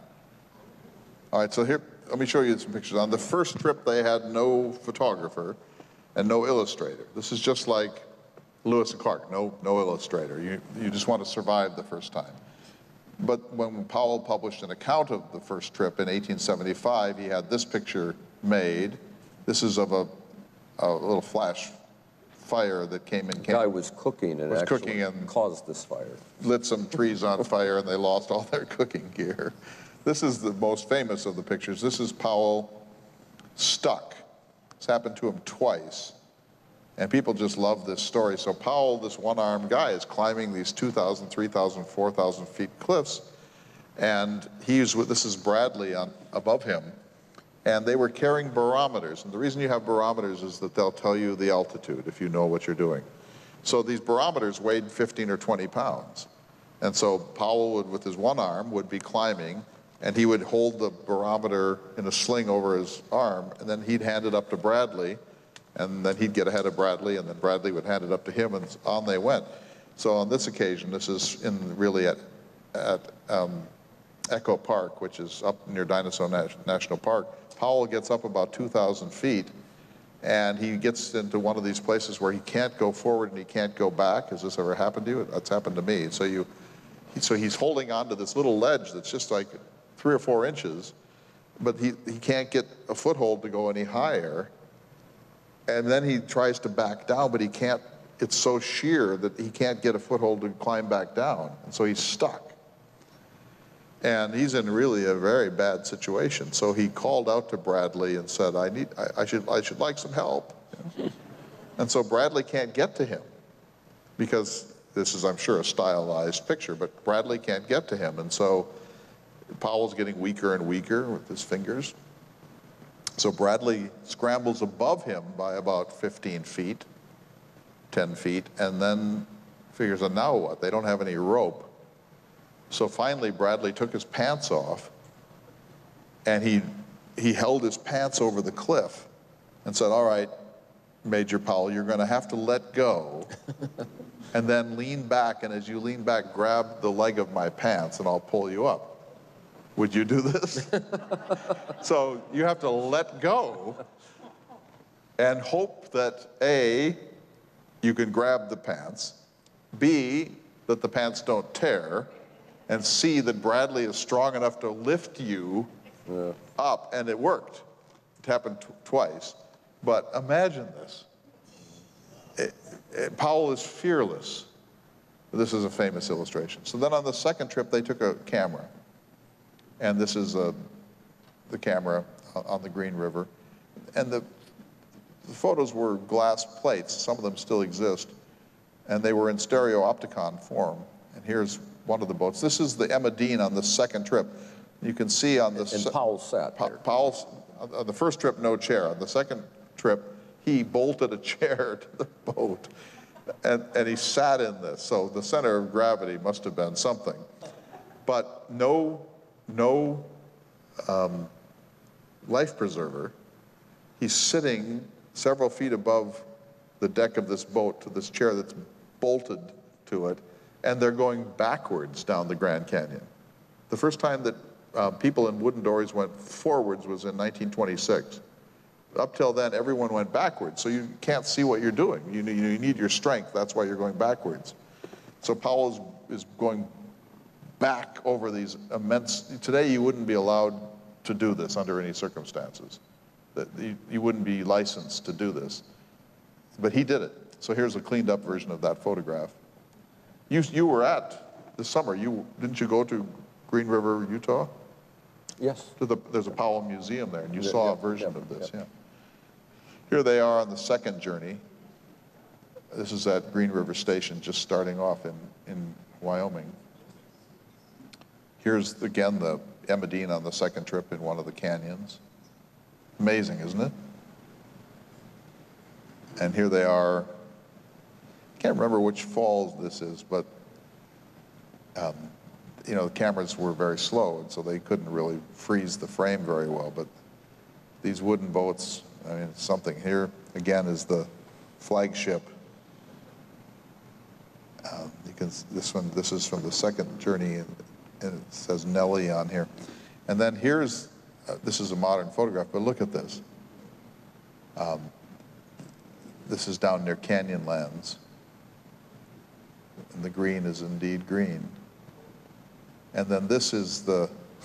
All right, so here, let me show you some pictures. On the first trip, they had no photographer and no illustrator. This is just like Lewis and Clark, no, no illustrator. You, you just want to survive the first time. But when Powell published an account of the first trip in eighteen seventy-five, he had this picture made. This is of a, a little flash fire that came in. The guy was cooking and was actually cooking and caused this fire. Lit some trees on fire and they lost all their cooking gear. This is the most famous of the pictures. This is Powell stuck. This happened to him twice. And people just love this story. So Powell, this one-armed guy, is climbing these two thousand, three thousand, four thousand feet cliffs. And he's with, this is Bradley on, above him. And they were carrying barometers. And the reason you have barometers is that they'll tell you the altitude if you know what you're doing. So these barometers weighed fifteen or twenty pounds. And so Powell would, with his one arm, would be climbing, and he would hold the barometer in a sling over his arm, and then he'd hand it up to Bradley, and then he'd get ahead of Bradley, and then Bradley would hand it up to him, and on they went. So on this occasion, this is in really at, at um, Echo Park, which is up near Dinosaur National Park. Powell gets up about two thousand feet, and he gets into one of these places where he can't go forward and he can't go back. Has this ever happened to you? That's happened to me. So you, so he's holding on to this little ledge that's just like three or four inches, but he, he can't get a foothold to go any higher. And then he tries to back down, but he can't, it's so sheer that he can't get a foothold to climb back down. And so he's stuck. And he's in really a very bad situation. So he called out to Bradley and said, I need, I, I should, I should like some help. And so Bradley can't get to him because this is, I'm sure, a stylized picture, but Bradley can't get to him. And so Powell's getting weaker and weaker with his fingers. So Bradley scrambles above him by about fifteen feet, ten feet, and then figures out, now what? They don't have any rope. So finally, Bradley took his pants off, and he, he held his pants over the cliff and said, all right, Major Powell, you're going to have to let go and then lean back, and as you lean back, grab the leg of my pants, and I'll pull you up. Would you do this? So you have to let go and hope that A, you can grab the pants, B, that the pants don't tear, and C, that Bradley is strong enough to lift you yeah. up, and it worked. It happened t twice. But imagine this. It, it, Powell is fearless. This is a famous illustration. So then on the second trip, they took a camera. And this is uh, the camera on the Green River. And the, the photos were glass plates. Some of them still exist. And they were in stereopticon form. And here's one of the boats. This is the Emma Dean on the second trip. You can see on the... And Powell sat Pa there. Powell's, on the first trip, no chair. On the second trip, he bolted a chair to the boat. And, and he sat in this. So the center of gravity must have been something. But no... no um, life preserver. He's sitting several feet above the deck of this boat to this chair that's bolted to it, and they're going backwards down the Grand Canyon. The first time that uh, people in wooden dories went forwards was in nineteen twenty-six. Up till then, everyone went backwards, so you can't see what you're doing. You, you need your strength, that's why you're going backwards. So Powell is, is going back over these immense, today you wouldn't be allowed to do this under any circumstances. That you, you wouldn't be licensed to do this. But he did it. So here's a cleaned up version of that photograph. You, you were at, this summer, you, didn't you go to Green River, Utah? Yes. To the, there's a Powell Museum there, and you Yeah, saw yeah, a version yeah, of this, yeah. yeah. Here they are on the second journey. This is at Green River Station, just starting off in, in Wyoming. Here's, again, the Emma Dean on the second trip in one of the canyons. Amazing, isn't it? And here they are. I can't remember which falls this is, but um, you know, the cameras were very slow, and so they couldn't really freeze the frame very well. But these wooden boats, I mean, it's something. Here again is the flagship. Um, you can this one. This is from the second journey, and, and it says Nellie on here. And then here's uh, this is a modern photograph, but look at this. Um, this is down near Canyonlands, and the green is indeed green. And then this is the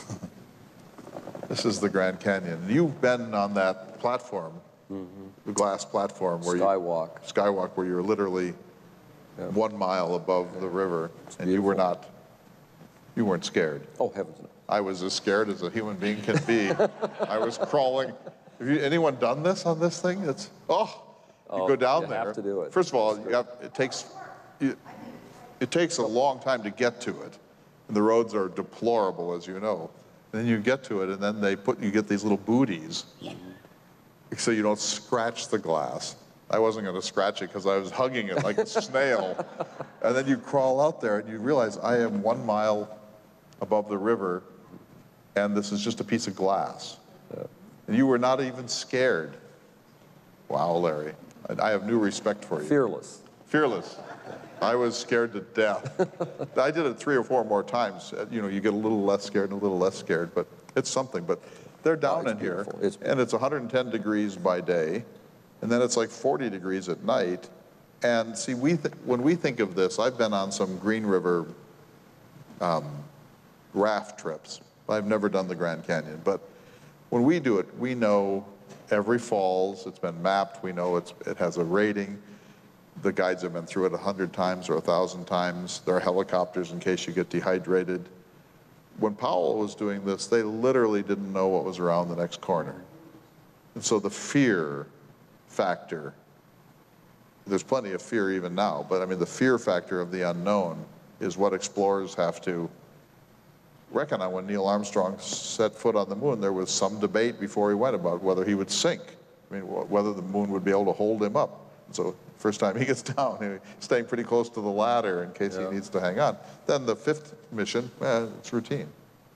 this is the Grand Canyon. You've been on that platform, mm-hmm. the glass platform where Skywalk. you skywalk, where you're literally yeah. one mile above the river, it's and beautiful. You were not, you weren't scared. Oh heavens no! I was as scared as a human being can be. I was crawling. Have you, anyone done this on this thing? It's oh, you oh, go down you there. have to do it. First of all, you have, it takes you, it takes a long time to get to it. And the roads are deplorable, as you know. And then you get to it, and then they put, you get these little booties, so you don't scratch the glass. I wasn't going to scratch it because I was hugging it like a snail. And then you crawl out there, and you realize I am one mile above the river, and this is just a piece of glass. And you were not even scared. Wow, Larry. I, I have new respect for you. Fearless. Fearless. I was scared to death. I did it three or four more times. You know, you get a little less scared and a little less scared, but it's something. But they're down oh, in here, it's and it's one hundred ten degrees by day, and then it's like forty degrees at night. And see, we th when we think of this, I've been on some Green River um, raft trips. I've never done the Grand Canyon, but when we do it, we know every falls. It's been mapped. We know it's, it has a rating. The guides have been through it a hundred times or a thousand times. There are helicopters in case you get dehydrated. When Powell was doing this, they literally didn't know what was around the next corner. And so the fear factor, there's plenty of fear even now, but I mean the fear factor of the unknown is what explorers have to reckon on. When Neil Armstrong set foot on the moon, there was some debate before he went about whether he would sink. I mean, whether the moon would be able to hold him up. So first time he gets down, he's staying pretty close to the ladder in case yeah. he needs to hang on. Then the fifth mission, eh, it's routine.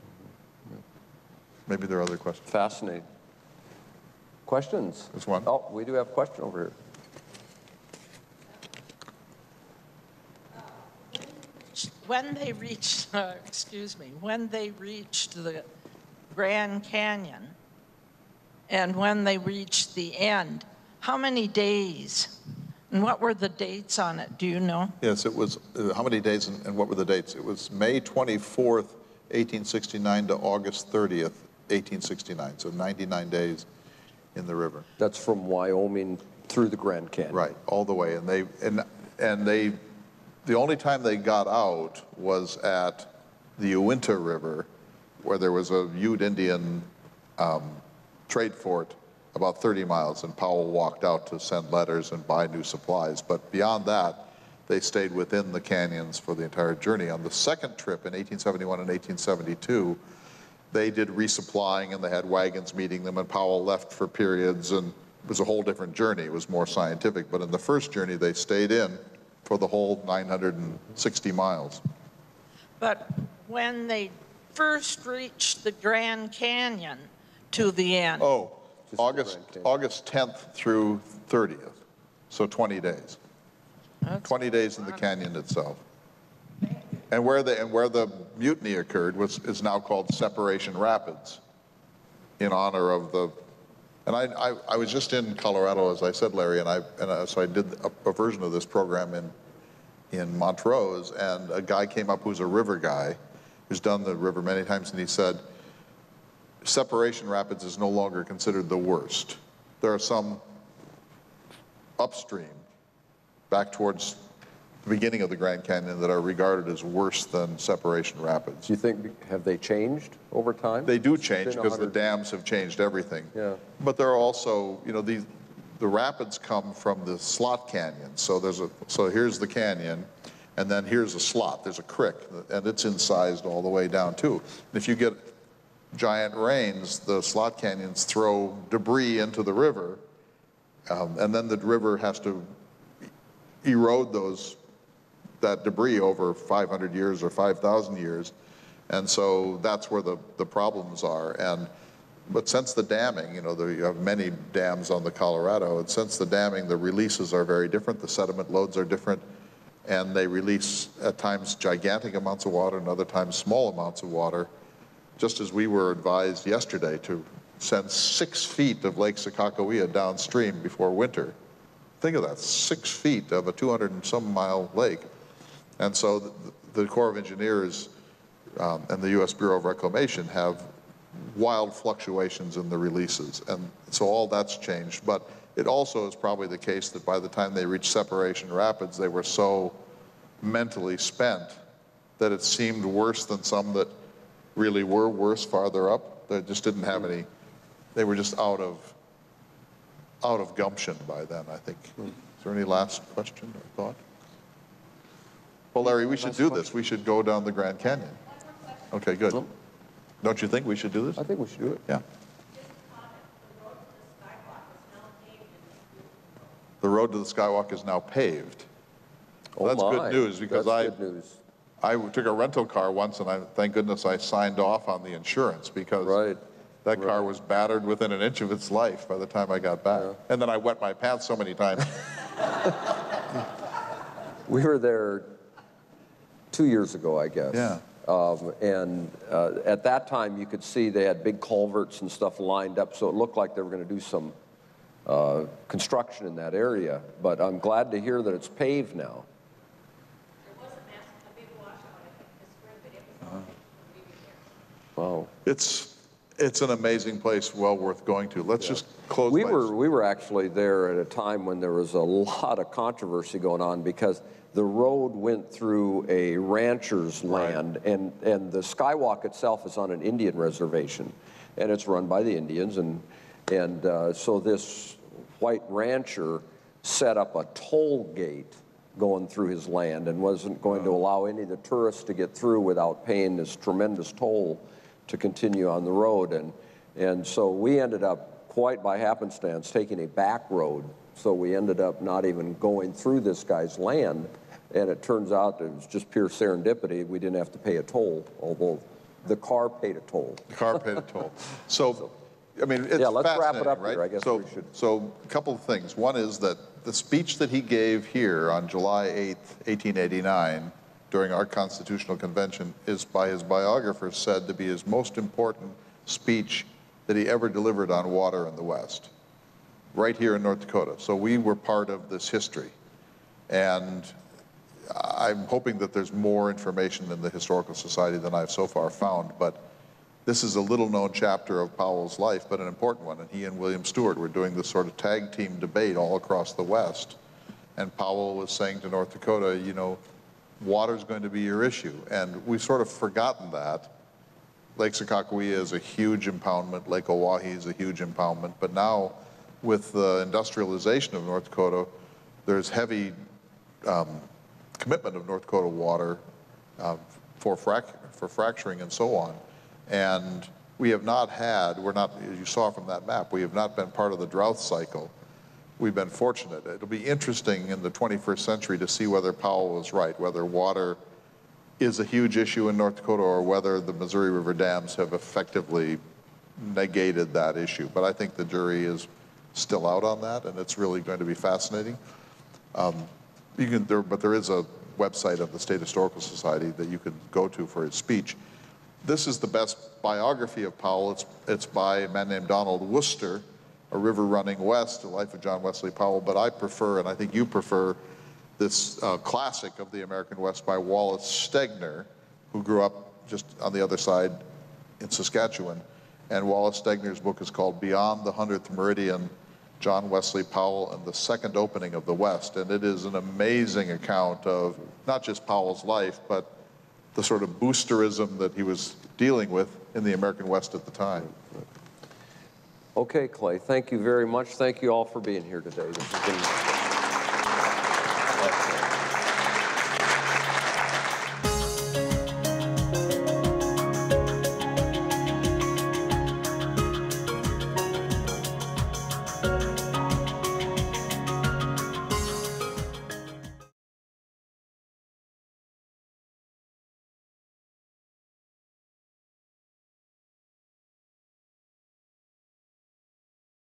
Maybe there are other questions. Fascinating. Questions? There's one. Oh, we do have a question over here. When they reached, uh, excuse me, when they reached the Grand Canyon and when they reached the end, how many days? And what were the dates on it? Do you know? Yes, it was, uh, how many days and, and what were the dates? It was May twenty-fourth, eighteen sixty-nine to August thirtieth, eighteen sixty-nine. So ninety-nine days in the river. That's from Wyoming through the Grand Canyon. Right, all the way. And they, and, and they, the only time they got out was at the Uinta River, where there was a Ute Indian um, trade fort about thirty miles, and Powell walked out to send letters and buy new supplies. But beyond that, they stayed within the canyons for the entire journey. On the second trip in eighteen seventy-one and eighteen seventy-two, they did resupplying, and they had wagons meeting them, and Powell left for periods, and it was a whole different journey. It was more scientific. But in the first journey, they stayed in for the whole nine hundred sixty miles. But when they first reached the Grand Canyon to the end. Oh. August, August tenth through thirtieth, so twenty days. That's twenty days in the canyon itself. And where the, and where the mutiny occurred was, is now called Separation Rapids, in honor of the And I, I, I was just in Colorado, as I said, Larry, and I, and I, so I did a, a version of this program in, in Montrose, and a guy came up who's a river guy, who's done the river many times, and he said, separation rapids is no longer considered the worst. There are some upstream, back towards the beginning of the Grand Canyon, that are regarded as worse than separation rapids. Do you think, have they changed over time? They do It's change been because the one hundred dams have changed everything. Yeah. But there are also, you know, these, the rapids come from the slot canyon. So there's a, so here's the canyon, and then here's a slot. There's a creek, and it's incised all the way down too. And if you get giant rains, the slot canyons throw debris into the river, um, and then the river has to erode those that debris over five hundred years or five thousand years. And so that's where the, the problems are. And, but since the damming, you know, there, you have many dams on the Colorado, and since the damming, the releases are very different, the sediment loads are different, and they release at times gigantic amounts of water and other times small amounts of water, just as we were advised yesterday to send six feet of Lake Sakakawea downstream before winter. Think of that, six feet of a two hundred and some mile lake. And so the, the Corps of Engineers um, and the U S Bureau of Reclamation have wild fluctuations in the releases. And so all that's changed. But it also is probably the case that by the time they reached separation rapids, they were so mentally spent that it seemed worse than some that really were worse farther up. They just didn't have any, they were just out of, out of gumption by then, I think. Is there any last question or thought? Well, Larry, we should do this. We should go down the Grand Canyon. Okay, good. No. Don't you think we should do this? I think we should do it. Yeah. The road to the skywalk is now paved. Oh That's my. good news, because That's I, good news. I took a rental car once, and I, thank goodness I signed off on the insurance, because Right. that car Right. was battered within an inch of its life by the time I got back. Yeah. And then I wet my pants so many times. We were there two years ago, I guess. Yeah. Um, and uh, at that time, you could see they had big culverts and stuff lined up, so it looked like they were going to do some uh, construction in that area. But I'm glad to hear that it's paved now. There was a massive, a big washout, I think, this spring, but it was all paved when we were there. Wow. It's, it's an amazing place, well worth going to. Let's just close We by- were, we were actually there at a time when there was a lot of controversy going on, because the road went through a rancher's land, and, and the skywalk itself is on an Indian reservation, and it's run by the Indians. And, and uh, so this white rancher set up a toll gate going through his land and wasn't going to allow any of the tourists to get through without paying this tremendous toll to continue on the road. And, and so we ended up, quite by happenstance, taking a back road. So we ended up not even going through this guy's land. And it turns out that it was just pure serendipity. We didn't have to pay a toll, although the car paid a toll. The car paid a toll. So, I mean, it's Yeah, let's wrap it fascinating, up right? here. I guess so, we should. So, a couple of things. One is that the speech that he gave here on July eighth, eighteen eighty-nine, during our Constitutional Convention, is by his biographers said to be his most important speech that he ever delivered on water in the West, right here in North Dakota. So we were part of this history. And I'm hoping that there's more information in the Historical Society than I've so far found, but this is a little-known chapter of Powell's life, but an important one. And he and William Stewart were doing this sort of tag team debate all across the West. And Powell was saying to North Dakota, you know, water's going to be your issue. And we've sort of forgotten that. Lake Sakakawea is a huge impoundment. Lake Oahe is a huge impoundment. But now, with the industrialization of North Dakota, there's heavy um, commitment of North Dakota water uh, for, frac for fracturing and so on. And we have not had, we're not, as you saw from that map, we have not been part of the drought cycle. We've been fortunate. It'll be interesting in the twenty-first century to see whether Powell was right, whether water is a huge issue in North Dakota or whether the Missouri River dams have effectively negated that issue. But I think the jury is still out on that, and it's really going to be fascinating. Um, you can, there, but there is a website of the State Historical Society that you can go to for his speech. This is the best biography of Powell. It's, it's by a man named Donald Worcester, A River Running West, The Life of John Wesley Powell, but I prefer, and I think you prefer, this uh, classic of the American West by Wallace Stegner, who grew up just on the other side in Saskatchewan. And Wallace Stegner's book is called Beyond the Hundredth Meridian, John Wesley Powell and the Second Opening of the West. And it is an amazing account of not just Powell's life, but the sort of boosterism that he was dealing with in the American West at the time. Okay, Clay, thank you very much. Thank you all for being here today. This has been